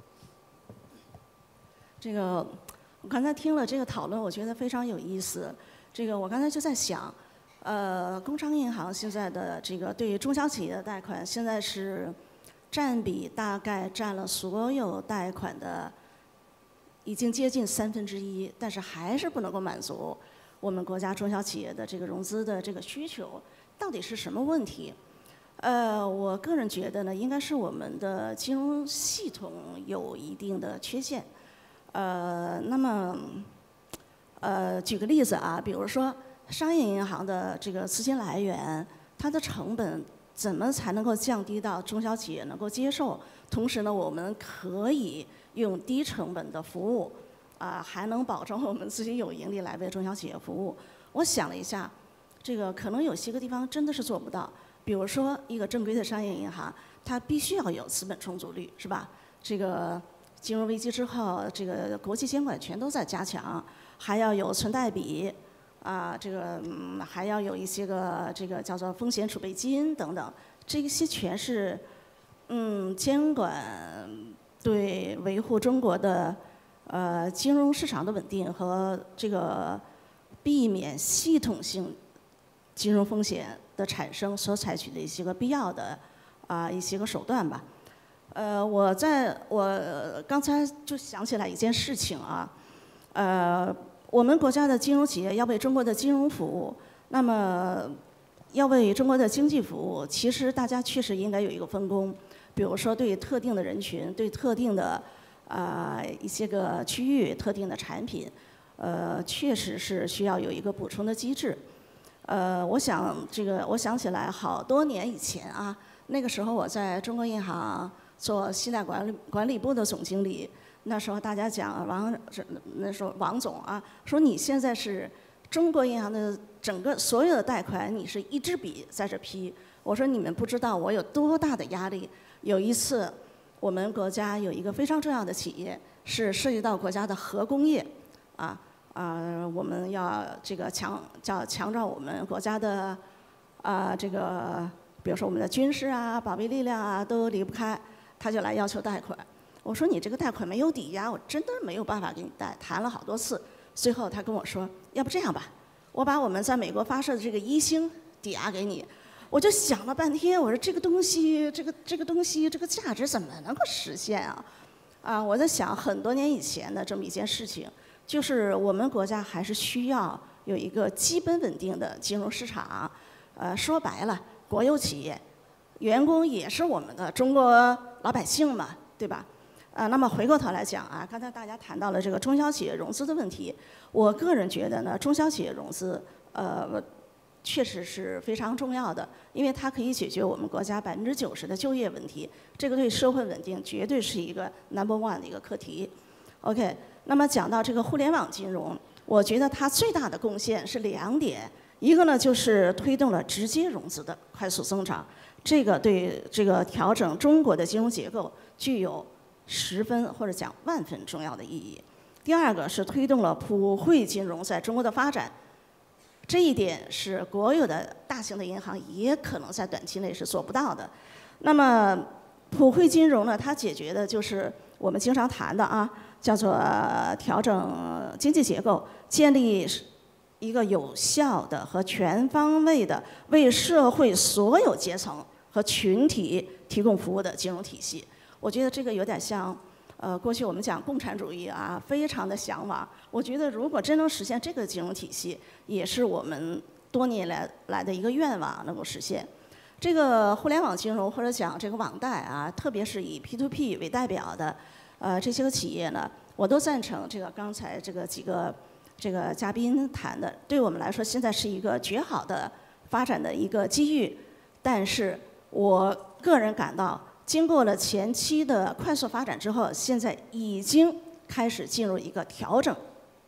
这个我刚才听了这个讨论，我觉得非常有意思。这个我刚才就在想，工商银行现在的这个对于中小企业的贷款，现在是占比大概占了所有贷款的已经接近1/3，但是还是不能够满足我们国家中小企业的这个融资的这个需求。到底是什么问题？我个人觉得呢，应该是我们的金融系统有一定的缺陷。那么举个例子啊，比如说商业银行的这个资金来源，它的成本怎么才能够降低到中小企业能够接受？同时呢，我们可以用低成本的服务，还能保证我们自己有盈利来为中小企业服务。我想了一下，这个可能有些个地方真的是做不到。比如说，一个正规的商业银行，它必须要有资本充足率，是吧？这个金融危机之后，这个国际监管全都在加强，还要有存贷比，这个还要有一些个这个叫做风险储备金等等，这些全是监管对维护中国的金融市场的稳定和这个避免系统性金融风险的产生所采取的一些个必要的一些个手段吧。我刚才就想起来一件事情啊，我们国家的金融企业要为中国的金融服务，那么要为中国的经济服务，其实大家确实应该有一个分工，比如说对特定的人群、对特定的一些个区域、特定的产品，确实是需要有一个补充的机制。我想起来好多年以前啊，那个时候我在中国银行做信贷管理部的总经理，那时候大家讲那时候王总啊，说你现在是中国银行的整个所有的贷款，你是一支笔在这批。我说你们不知道我有多大的压力。有一次，我们国家有一个非常重要的企业，是涉及到国家的核工业，我们要这个强调我们国家的这个，比如说我们的军事啊、保卫力量啊都离不开，他就来要求贷款。我说你这个贷款没有抵押，我真的没有办法给你贷。谈了好多次，最后他跟我说，要不这样吧，我把我们在美国发射的这个1星抵押给你。我就想了半天，我说这个东西，这个价值怎么能够实现啊？我在想很多年以前的这么一件事情，就是我们国家还是需要有一个基本稳定的金融市场。说白了，国有企业，员工也是我们的中国老百姓嘛，对吧？那么回过头来讲啊，刚才大家谈到了这个中小企业融资的问题，我个人觉得呢，中小企业融资确实是非常重要的，因为它可以解决我们国家90%的就业问题，这个对社会稳定绝对是一个 No.1 的一个课题。OK， 那么讲到这个互联网金融，我觉得它最大的贡献是2点，一个呢就是推动了直接融资的快速增长，这个对这个调整中国的金融结构具有10分或者讲万分重要的意义。第二个是推动了普惠金融在中国的发展，这一点是国有的大型的银行也可能在短期内是做不到的。那么普惠金融呢，它解决的就是我们经常谈的啊，叫做调整经济结构，建立一个有效的和全方位的为社会所有阶层和群体提供服务的金融体系。我觉得这个有点像过去我们讲共产主义啊，非常的向往。我觉得如果真能实现这个金融体系，也是我们多年来的一个愿望能够实现。这个互联网金融或者讲这个网贷啊，特别是以 P2P 为代表的这些个企业呢，我都赞成这个刚才这个几个这个嘉宾谈的，对我们来说现在是一个绝好的发展的一个机遇。但是我个人感到，经过了前期的快速发展之后，现在已经开始进入一个调整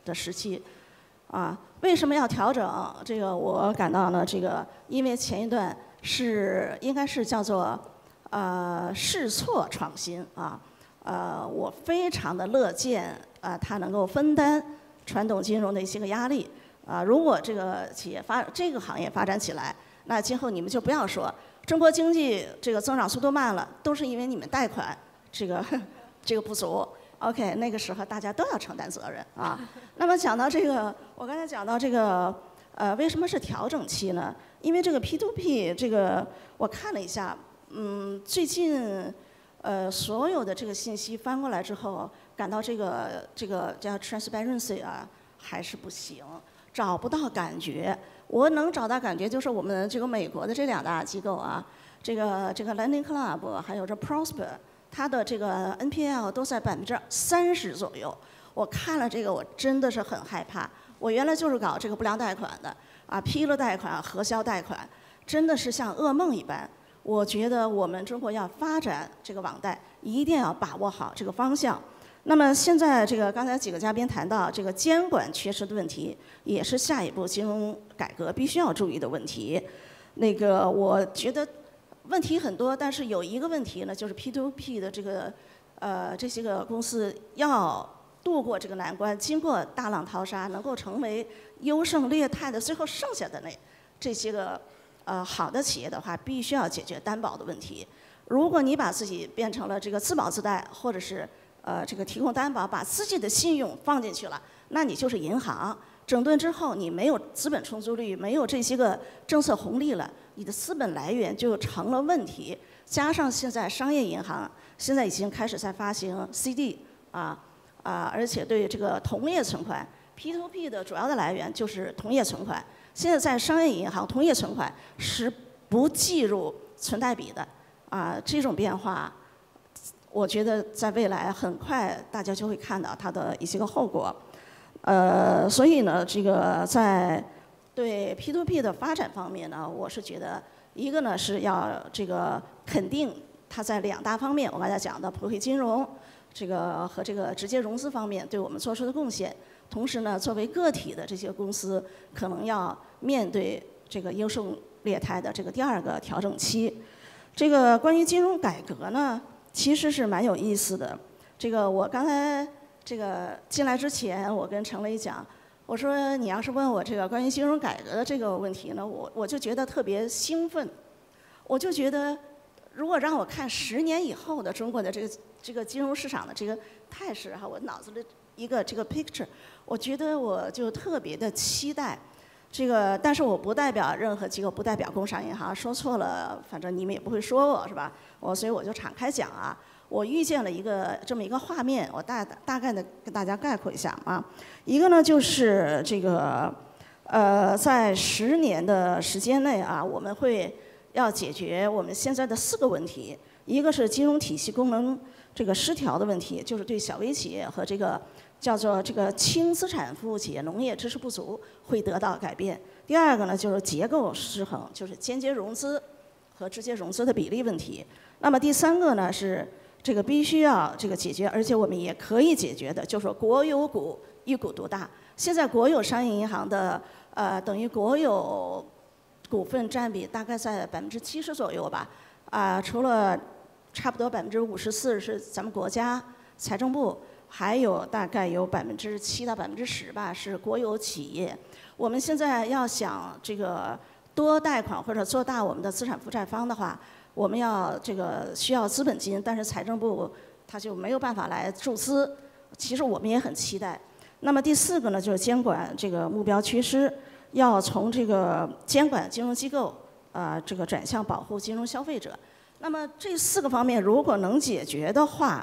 的时期，啊，为什么要调整？这个我感到呢，这个因为前一段应该是叫做试错创新啊，我非常的乐见它能够分担传统金融的一些个压力啊。如果这个这个行业发展起来，那今后你们就不要说中国经济这个增长速度慢了，都是因为你们贷款这个不足。OK， 那个时候大家都要承担责任啊。那么讲到这个，我刚才讲到这个，为什么是调整期呢？因为这个 P2P 这个我看了一下，最近所有的这个信息翻过来之后，感到这个叫 transparency 啊还是不行，找不到感觉。我能找到感觉就是我们这个美国的这2大机构啊，这个 Lending Club 还有这 Prosper。它的这个 NPL 都在30%左右，我看了这个我真的是很害怕。我原来就是搞这个不良贷款的啊，批了贷款、核销贷款，真的是像噩梦一般。我觉得我们中国要发展这个网贷，一定要把握好这个方向。那么现在这个刚才几个嘉宾谈到这个监管缺失的问题，也是下一步金融改革必须要注意的问题。那个我觉得。问题很多，但是有一个问题呢，就是 P2P 的这个这些个公司要度过这个难关，经过大浪淘沙，能够成为优胜劣汰的最后剩下的这些个好的企业的话，必须要解决担保的问题。如果你把自己变成了这个自保自贷，或者是这个提供担保，把自己的信用放进去了，那你就是银行。整顿之后，你没有资本充足率，没有这些个政策红利了，你的资本来源就成了问题。加上现在商业银行现在已经开始在发行 CD 而且对这个同业存款 ，P2P 的主要的来源就是同业存款。现在在商业银行，同业存款是不计入存贷比的这种变化，我觉得在未来很快大家就会看到它的一些个后果。所以呢，这个在对 P2P 的发展方面呢，我是觉得一个呢是要这个肯定它在2大方面，我刚才讲的普惠金融，这个和这个直接融资方面对我们做出的贡献。同时呢，作为个体的这些公司，可能要面对这个优胜劣汰的这个第2个调整期。这个关于金融改革呢，其实是蛮有意思的。这个我刚才。这个进来之前，我跟程雷讲，我说你要是问我这个关于金融改革的这个问题呢，我就觉得特别兴奋，我就觉得如果让我看10年以后的中国的这个金融市场的这个态势哈，我脑子里一个这个 picture， 我觉得我就特别的期待。这个，但是我不代表任何机构，不代表工商银行，说错了，反正你们也不会说我是吧？所以我就敞开讲啊。我预见了这么一个画面，我大概的跟大家概括一下啊。一个呢就是这个在10年的时间内啊，我们要解决我们现在的4个问题。一个是金融体系功能这个失调的问题，就是对小微企业和这个叫做这个轻资产服务企业、农业知识不足会得到改变。第2个呢就是结构失衡，就是间接融资和直接融资的比例问题。那么第3个呢是。这个必须要这个解决，而且我们也可以解决的，就是国有股一股独大。现在国有商业银行的等于国有股份占比大概在70%左右吧，除了差不多54%是咱们国家财政部，还有大概有7%到10%吧是国有企业。我们现在要想这个多贷款或者做大我们的资产负债方的话。我们要这个需要资本金，但是财政部它就没有办法来注资。其实我们也很期待。那么第4个呢，就是监管这个目标缺失，要从这个监管金融机构这个转向保护金融消费者。那么这4个方面如果能解决的话，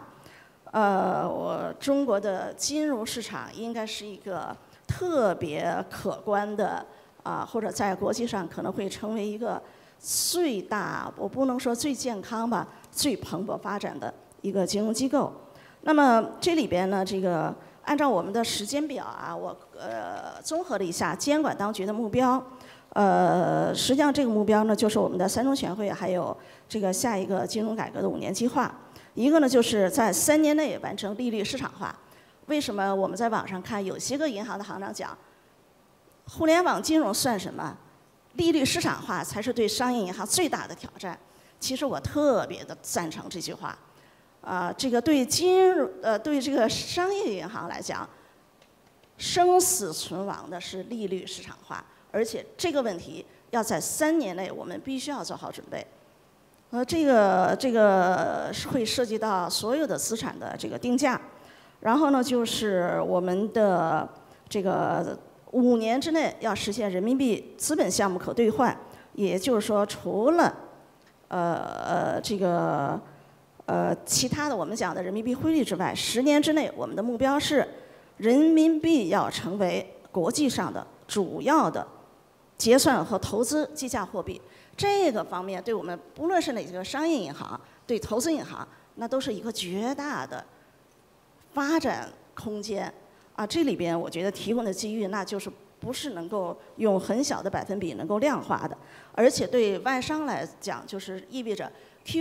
中国的金融市场应该是一个特别可观的或者在国际上可能会成为一个。最大，我不能说最健康吧，最蓬勃发展的一个金融机构。那么这里边呢，这个按照我们的时间表我综合了一下监管当局的目标。实际上这个目标呢，就是我们的3中全会还有这个下一个金融改革的5年计划。一个呢，就是在3年内完成利率市场化。 为什么我们在网上看有些个银行的行长讲，互联网金融算什么？利率市场化才是对商业银行最大的挑战。其实我特别的赞成这句话。这个对对这个商业银行来讲，生死存亡的是利率市场化，而且这个问题要在3年内我们必须要做好准备。这个会涉及到所有的资产的这个定价，然后呢就是我们的这个5年之内要实现人民币资本项目可兑换，也就是说除了其他的我们讲的人民币汇率之外，10年之内我们的目标是人民币要成为国际上的主要的结算和投资计价货币。这个方面对我们不论是哪个商业银行、对投资银行，那都是一个绝大的发展空间啊！这里边我觉得提供的机遇，那就是不是能够用很小的百分比能够量化的，而且对外商来讲，就是意味着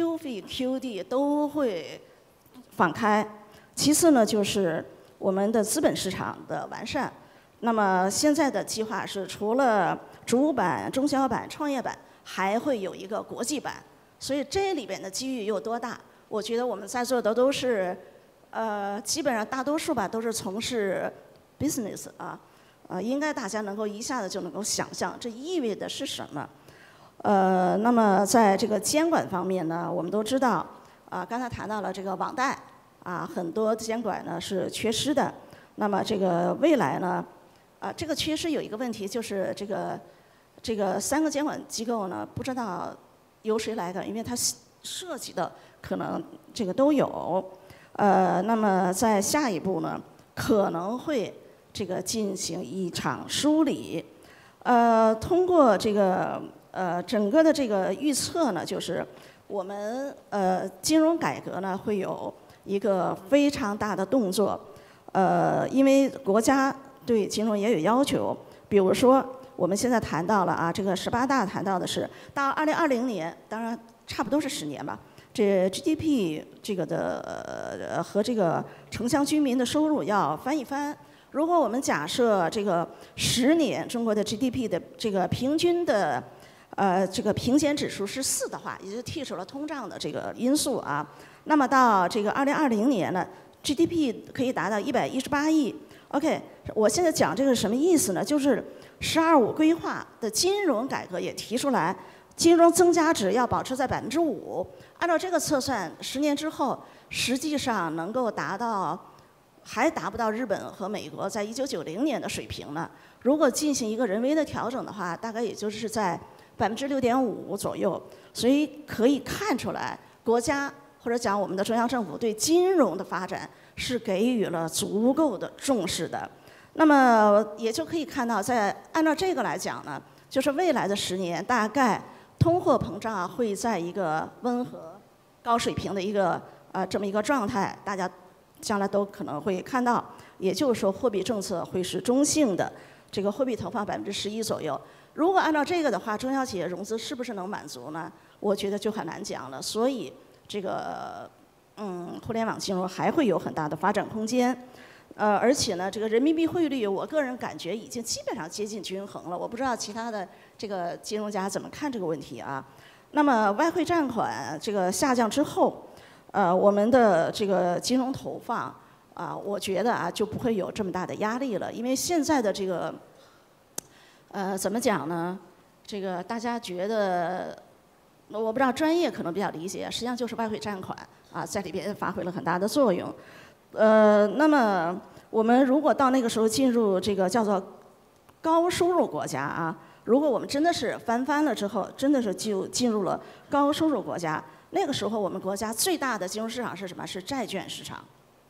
QF、QD 都会放开。其次呢，就是我们的资本市场的完善。那么现在的计划是，除了主板、中小板、创业板，还会有一个国际版，所以这里边的机遇有多大？我觉得我们在座的都是，基本上大多数吧都是从事 business 啊，应该大家能够一下子就能够想象这意味着是什么。那么在这个监管方面呢，我们都知道，刚才谈到了这个网贷，很多监管呢是缺失的。那么这个未来呢，这个缺失有一个问题，就是这个3个监管机构呢，不知道由谁来的，因为它涉及的可能这个都有。那么在下一步呢，可能会这个进行一场梳理。通过这个整个的这个预测呢，就是我们金融改革呢会有一个非常大的动作。因为国家对金融也有要求，比如说。我们现在谈到了这个18大谈到的是到2020年，当然差不多是10年吧。这 GDP 这个的和这个城乡居民的收入要翻一番。如果我们假设这个10年中国的 GDP 的这个平均的这个平减指数是4的话，也就是剔除了通胀的这个因素啊，那么到这个2020年呢 ，GDP 可以达到118亿。OK， 我现在讲这个什么意思呢？就是“12.5”规划的金融改革也提出来，金融增加值要保持在5%。按照这个测算，10年之后，实际上能够达到，还达不到日本和美国在1990年的水平呢。如果进行一个人为的调整的话，大概也就是在6.5%左右。所以可以看出来，国家或者讲我们的中央政府对金融的发展是给予了足够的重视的。那么也就可以看到，按照这个来讲呢，就是未来的10年，大概通货膨胀会在一个温和、高水平的一个这么一个状态，大家将来都可能会看到。也就是说，货币政策会是中性的，这个货币投放11%左右。如果按照这个的话，中小企业融资是不是能满足呢？我觉得就很难讲了。所以这个互联网金融还会有很大的发展空间。而且呢，这个人民币汇率，我个人感觉已经基本上接近均衡了。我不知道其他的这个金融家怎么看这个问题啊？那么外汇占款这个下降之后，我们的这个金融投放我觉得就不会有这么大的压力了，因为现在的这个怎么讲呢？这个大家觉得，我不知道专业可能比较理解，实际上就是外汇占款在里边发挥了很大的作用。那么我们如果到那个时候进入这个叫做高收入国家如果我们真的是翻了之后，真的是就进入了高收入国家，那个时候我们国家最大的金融市场是什么？是债券市场。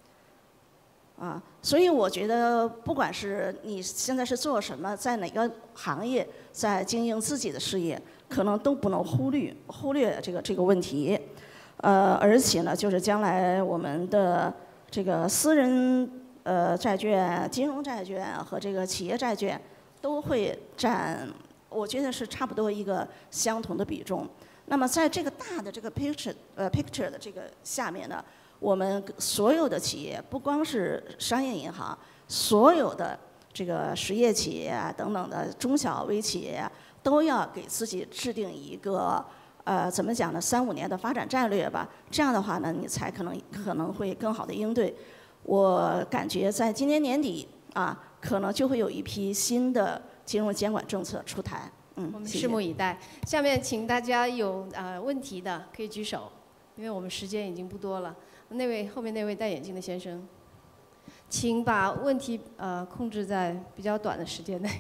所以我觉得，不管是你现在是做什么，在哪个行业，在经营自己的事业，可能都不能忽略这个问题。而且呢，就是将来我们的这个私人债券、金融债券和这个企业债券都会占，我觉得是差不多一个相同的比重。那么在这个大的这个 picture 的这个下面呢， 我们所有的企业，不光是商业银行，所有的这个实业企业啊等等的中小微企业啊，都要给自己制定一个怎么讲呢，3、5年的发展战略吧。这样的话呢，你才可能会更好的应对。我感觉在今年年底啊，可能就会有一批新的金融监管政策出台。 我们谢谢拭目以待。下面请大家有问题的可以举手，因为我们时间已经不多了。后面那位戴眼镜的先生，请把问题控制在比较短的时间内。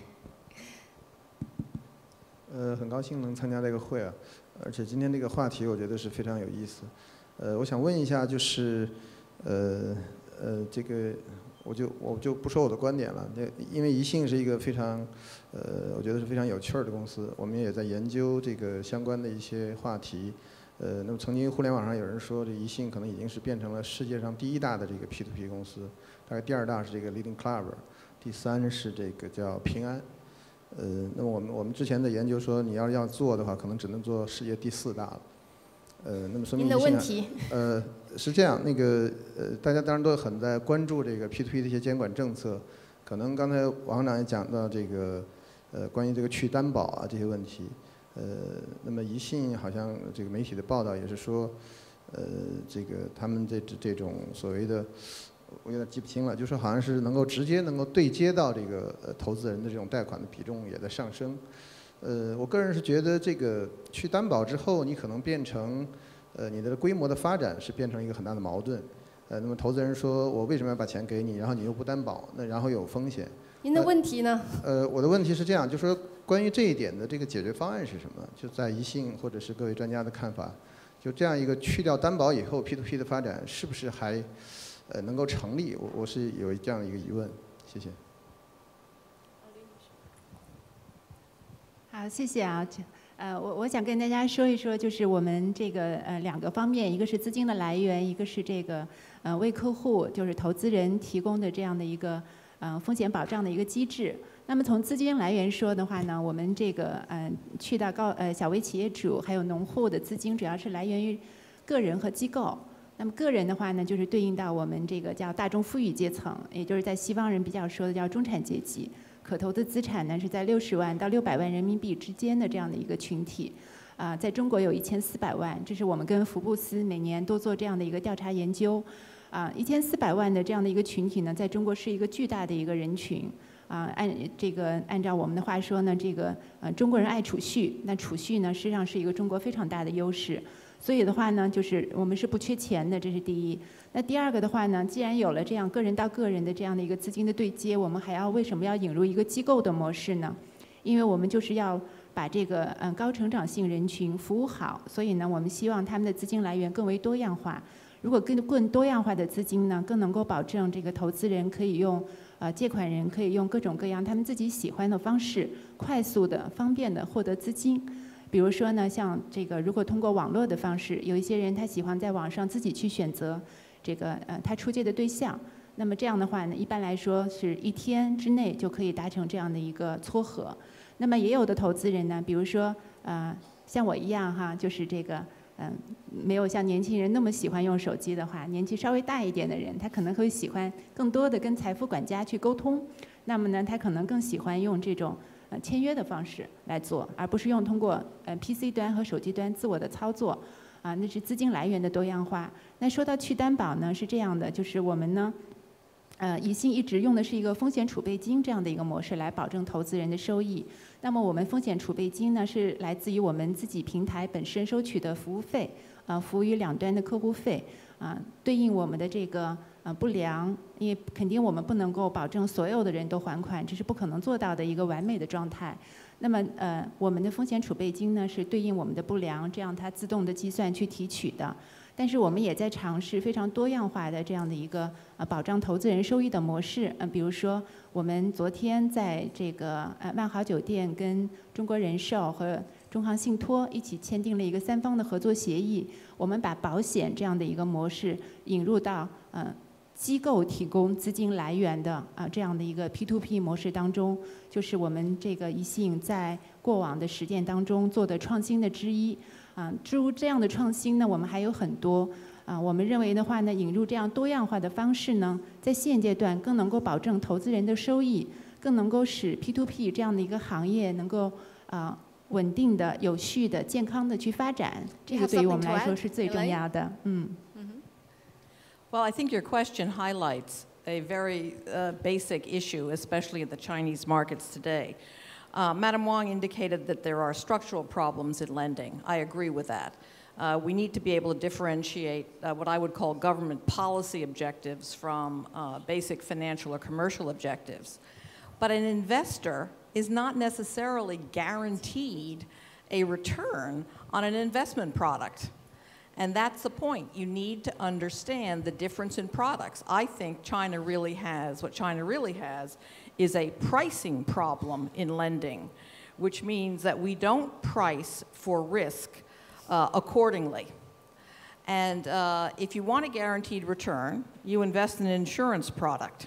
很高兴能参加这个会啊，而且今天这个话题我觉得是非常有意思。我想问一下，就是这个我就不说我的观点了，因为宜信是一个非常我觉得是非常有趣儿的公司，我们也在研究这个相关的一些话题。那么曾经互联网上有人说，这宜信可能已经是变成了世界上第1大的这个 P2P 公司，大概第2大是这个 Leading Club， 第3是这个叫平安。那么我们之前的研究说，你要做的话，可能只能做世界第4大了。那么说明您的问题？ 是这样，那个大家当然都很在关注这个 P2P 的一些监管政策，可能刚才王行长也讲到这个关于这个去担保啊这些问题。那么宜信好像这个媒体的报道也是说，这个他们这种所谓的，我有点记不清了，就说好像是能够直接对接到这个投资人的这种贷款的比重也在上升。我个人是觉得这个去担保之后，你可能变成你的规模的发展是变成一个很大的矛盾。那么投资人说我为什么要把钱给你，然后你又不担保，那然后有风险。 您的问题呢？ 我的问题是这样，就是说关于这一点的这个解决方案是什么？就在宜信或者是各位专家的看法，就这样一个去掉担保以后 P2P 的发展是不是还能够成立？我是有这样的一个疑问。谢谢。 好，谢谢啊。我想跟大家说一说，就是我们这个2个方面，一个是资金的来源，一个是这个为客户就是投资人提供的这样的一个风险保障的一个机制。那么从资金来源说的话呢，我们这个去到小微企业主还有农户的资金，主要是来源于个人和机构。那么个人的话呢，就是对应到我们这个叫大众富裕阶层，也就是在西方人比较说的叫中产阶级。可投的资产呢是在60万到600万人民币之间的这样的一个群体，在中国有1400万，这是我们跟福布斯每年都做这样的一个调查研究，1400万的这样的一个群体呢，在中国是一个巨大的一个人群，按照我们的话说呢，这个中国人爱储蓄，那储蓄呢实际上是一个中国非常大的优势，所以的话呢，就是我们是不缺钱的，这是第一。那第2个的话呢，既然有了这样个人到个人的这样的一个资金的对接，我们为什么要引入一个机构的模式呢？因为我们就是要把这个高成长性人群服务好，所以呢，我们希望他们的资金来源更为多样化。如果更多样化的资金呢，更能够保证这个投资人可以用借款人可以用各种各样他们自己喜欢的方式，快速的、方便的获得资金。比如说呢，像这个如果通过网络的方式，有一些人他喜欢在网上自己去选择这个他出借的对象，那么这样的话呢，一般来说是1天之内就可以达成这样的一个撮合。那么也有的投资人呢，比如说像我一样哈，就是这个没有像年轻人那么喜欢用手机的话，年纪稍微大一点的人，他可能会喜欢更多的跟财富管家去沟通。那么呢，他可能更喜欢用这种签约的方式来做，而不是用通过PC 端和手机端自我的操作。那是资金来源的多样化。那说到去担保呢，是这样的，就是我们呢，宜信一直用的是一个风险储备金这样的一个模式来保证投资人的收益。那么我们风险储备金呢，是来自于我们自己平台本身收取的服务费，服务于2端的客户费，对应我们的这个不良，因为肯定我们不能够保证所有的人都还款，这是不可能做到的一个完美的状态。那么我们的风险储备金呢，是对应我们的不良，这样它自动的计算去提取的。但是我们也在尝试非常多样化的这样的一个保障投资人收益的模式。比如说我们昨天在这个万豪酒店跟中国人寿和中航信托一起签订了一个3方的合作协议，我们把保险这样的一个模式引入到机构提供资金来源的这样的一个 P2P 模式当中，就是我们这个宜信在过往的实践当中做的创新的之一。诸如这样的创新呢，我们还有很多。 我们认为的话呢，引入这样多样化的方式呢，在现阶段更能够保证投资人的收益，更能够使 P2P 这样的一个行业能够稳定的、有序的、健康的去发展。这个对于我们来说是最重要的。 Well, I think your question highlights a very basic issue, especially in the Chinese markets today. Madam Wang indicated that there are structural problems in lending. I agree with that. We need to be able to differentiate what I would call government policy objectives from basic financial or commercial objectives. But an investor is not necessarily guaranteed a return on an investment product. And that's the point. You need to understand the difference in products. I think what China really has is a pricing problem in lending, which means that we don't price for risk accordingly. And if you want a guaranteed return, you invest in an insurance product.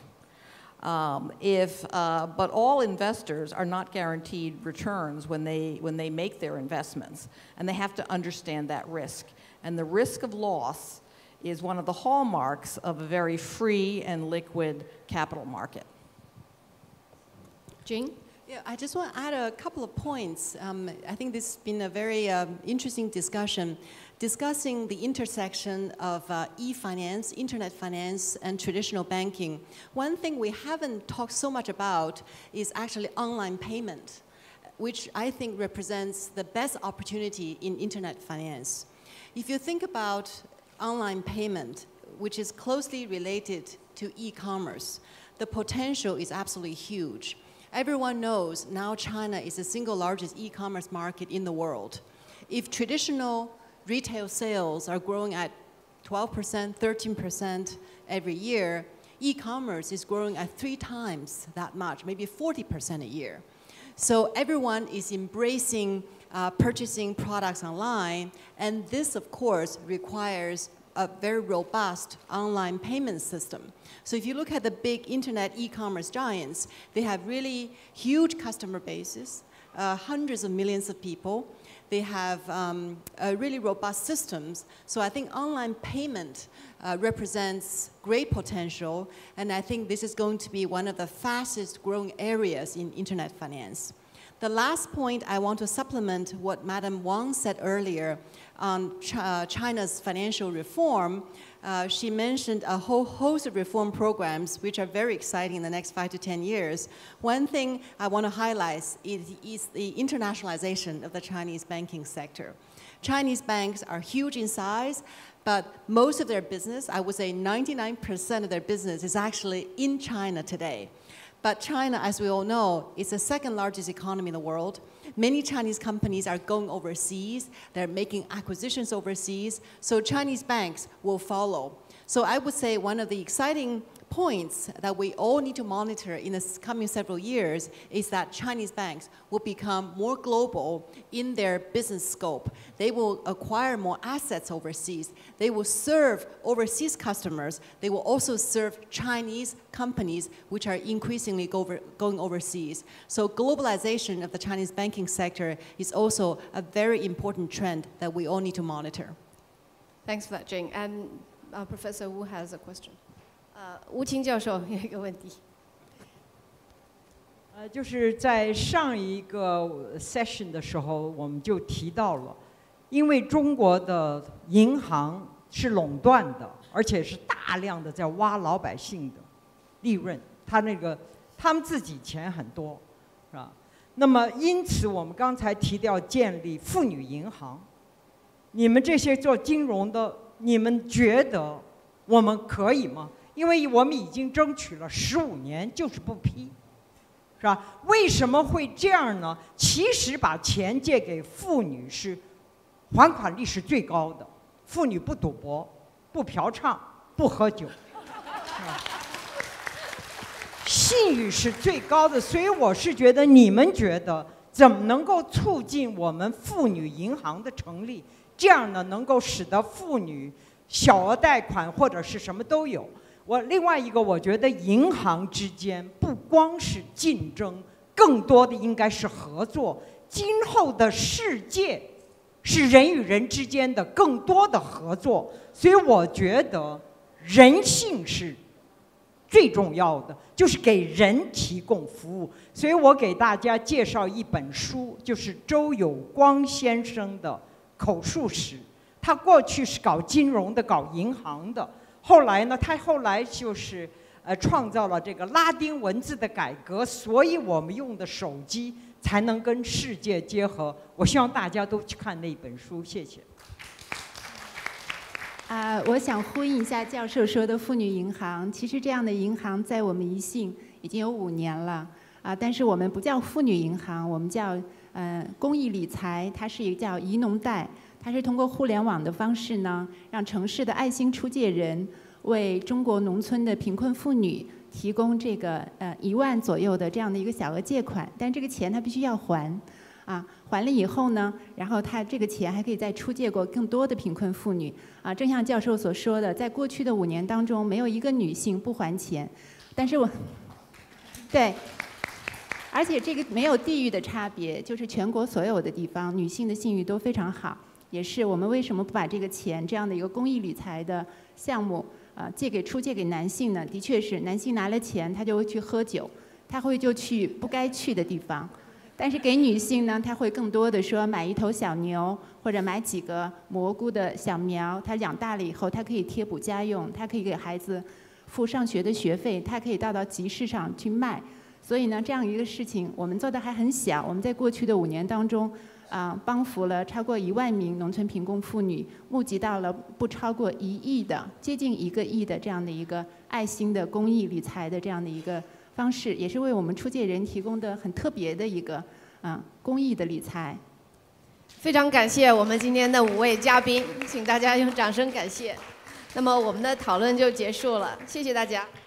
But all investors are not guaranteed returns when they make their investments, and they have to understand that risk. And the risk of loss is one of the hallmarks of a very free and liquid capital market. Jing? Yeah, I just want to add a couple of points. I think this has been a very interesting discussion, discussing the intersection of e-finance, internet finance, and traditional banking. One thing we haven't talked so much about is actually online payment, which I think represents the best opportunity in internet finance. If you think about online payment, which is closely related to e-commerce, the potential is absolutely huge. Everyone knows now China is the single largest e-commerce market in the world. If traditional retail sales are growing at 12%, 13% every year, e-commerce is growing at 3 times that much, maybe 40% a year. So everyone is embracing purchasing products online, and this, of course, requires a very robust online payment system. So if you look at the big internet e-commerce giants, they have really huge customer bases, hundreds of millions of people. They have really robust systems. So I think online payment represents great potential, and I think this is going to be one of the fastest growing areas in internet finance. The last point I want to supplement what Madam Wang said earlier on China's financial reform. She mentioned a whole host of reform programs which are very exciting in the next 5 to 10 years. One thing I want to highlight is the internationalization of the Chinese banking sector. Chinese banks are huge in size, but most of their business, I would say 99% of their business, is actually in China today. But China, as we all know, is the second largest economy in the world. Many Chinese companies are going overseas. They're making acquisitions overseas. So Chinese banks will follow. So I would say one of the exciting points that we all need to monitor in the coming several years is that Chinese banks will become more global in their business scope. They will acquire more assets overseas. They will serve overseas customers. They will also serve Chinese companies which are increasingly going overseas. So globalization of the Chinese banking sector is also a very important trend that we all need to monitor. Thanks for that, Jing. And Professor Wu has a question. 吴清教授有一个问题。 就是在上一个 session 的时候，我们就提到了，因为中国的银行是垄断的，而且是大量的在挖老百姓的利润，他们自己钱很多，是吧？那么因此我们刚才提到建立妇女银行，你们这些做金融的，你们觉得我们可以吗？因为我们已经争取了15年，就是不批，是吧？为什么会这样呢？其实把钱借给妇女是还款率是最高的，妇女不赌博、不嫖娼、不喝酒，信誉是最高的。所以我是觉得，你们觉得怎么能够促进我们妇女银行的成立？这样呢，能够使得妇女小额贷款或者是什么都有。另外一个，我觉得银行之间不光是竞争，更多的应该是合作。今后的世界是人与人之间的更多的合作。所以我觉得人性是最重要的，就是给人提供服务。所以我给大家介绍一本书，就是周有光先生的口述史。他过去是搞金融的，搞银行的，后来呢，他后来就是创造了这个拉丁文字的改革，所以我们用的手机才能跟世界结合。我希望大家都去看那本书，谢谢。 我想呼应一下教授说的妇女银行。其实这样的银行在我们宜信已经有5年了但是我们不叫妇女银行，我们叫公益理财，它是一个叫宜农贷。它是通过互联网的方式呢，让城市的爱心出借人为中国农村的贫困妇女提供这个1万左右的这样的一个小额借款，但这个钱他必须要还，还了以后呢，然后他这个钱还可以再出借过更多的贫困妇女正像教授所说的，在过去的5年当中，没有一个女性不还钱，但是对。而且这个没有地域的差别，就是全国所有的地方，女性的信誉都非常好。也是我们为什么不把这个钱这样的一个公益理财的项目出借给男性呢？的确是男性拿了钱，他就会去喝酒，他会就去不该去的地方。但是给女性呢，他会更多的说买一头小牛，或者买几个蘑菇的小苗，他养大了以后，他可以贴补家用，他可以给孩子付上学的学费，他可以到集市上去卖。所以呢，这样一个事情我们做的还很小。我们在过去的5年当中帮扶了超过1万名农村贫困妇女，募集到了不超过1亿的，接近1个亿的这样的一个爱心的公益理财的这样的一个方式，也是为我们出借人提供的很特别的一个公益的理财。 非常感谢我们今天的5位嘉宾，请大家用掌声感谢。那么我们的讨论就结束了，谢谢大家。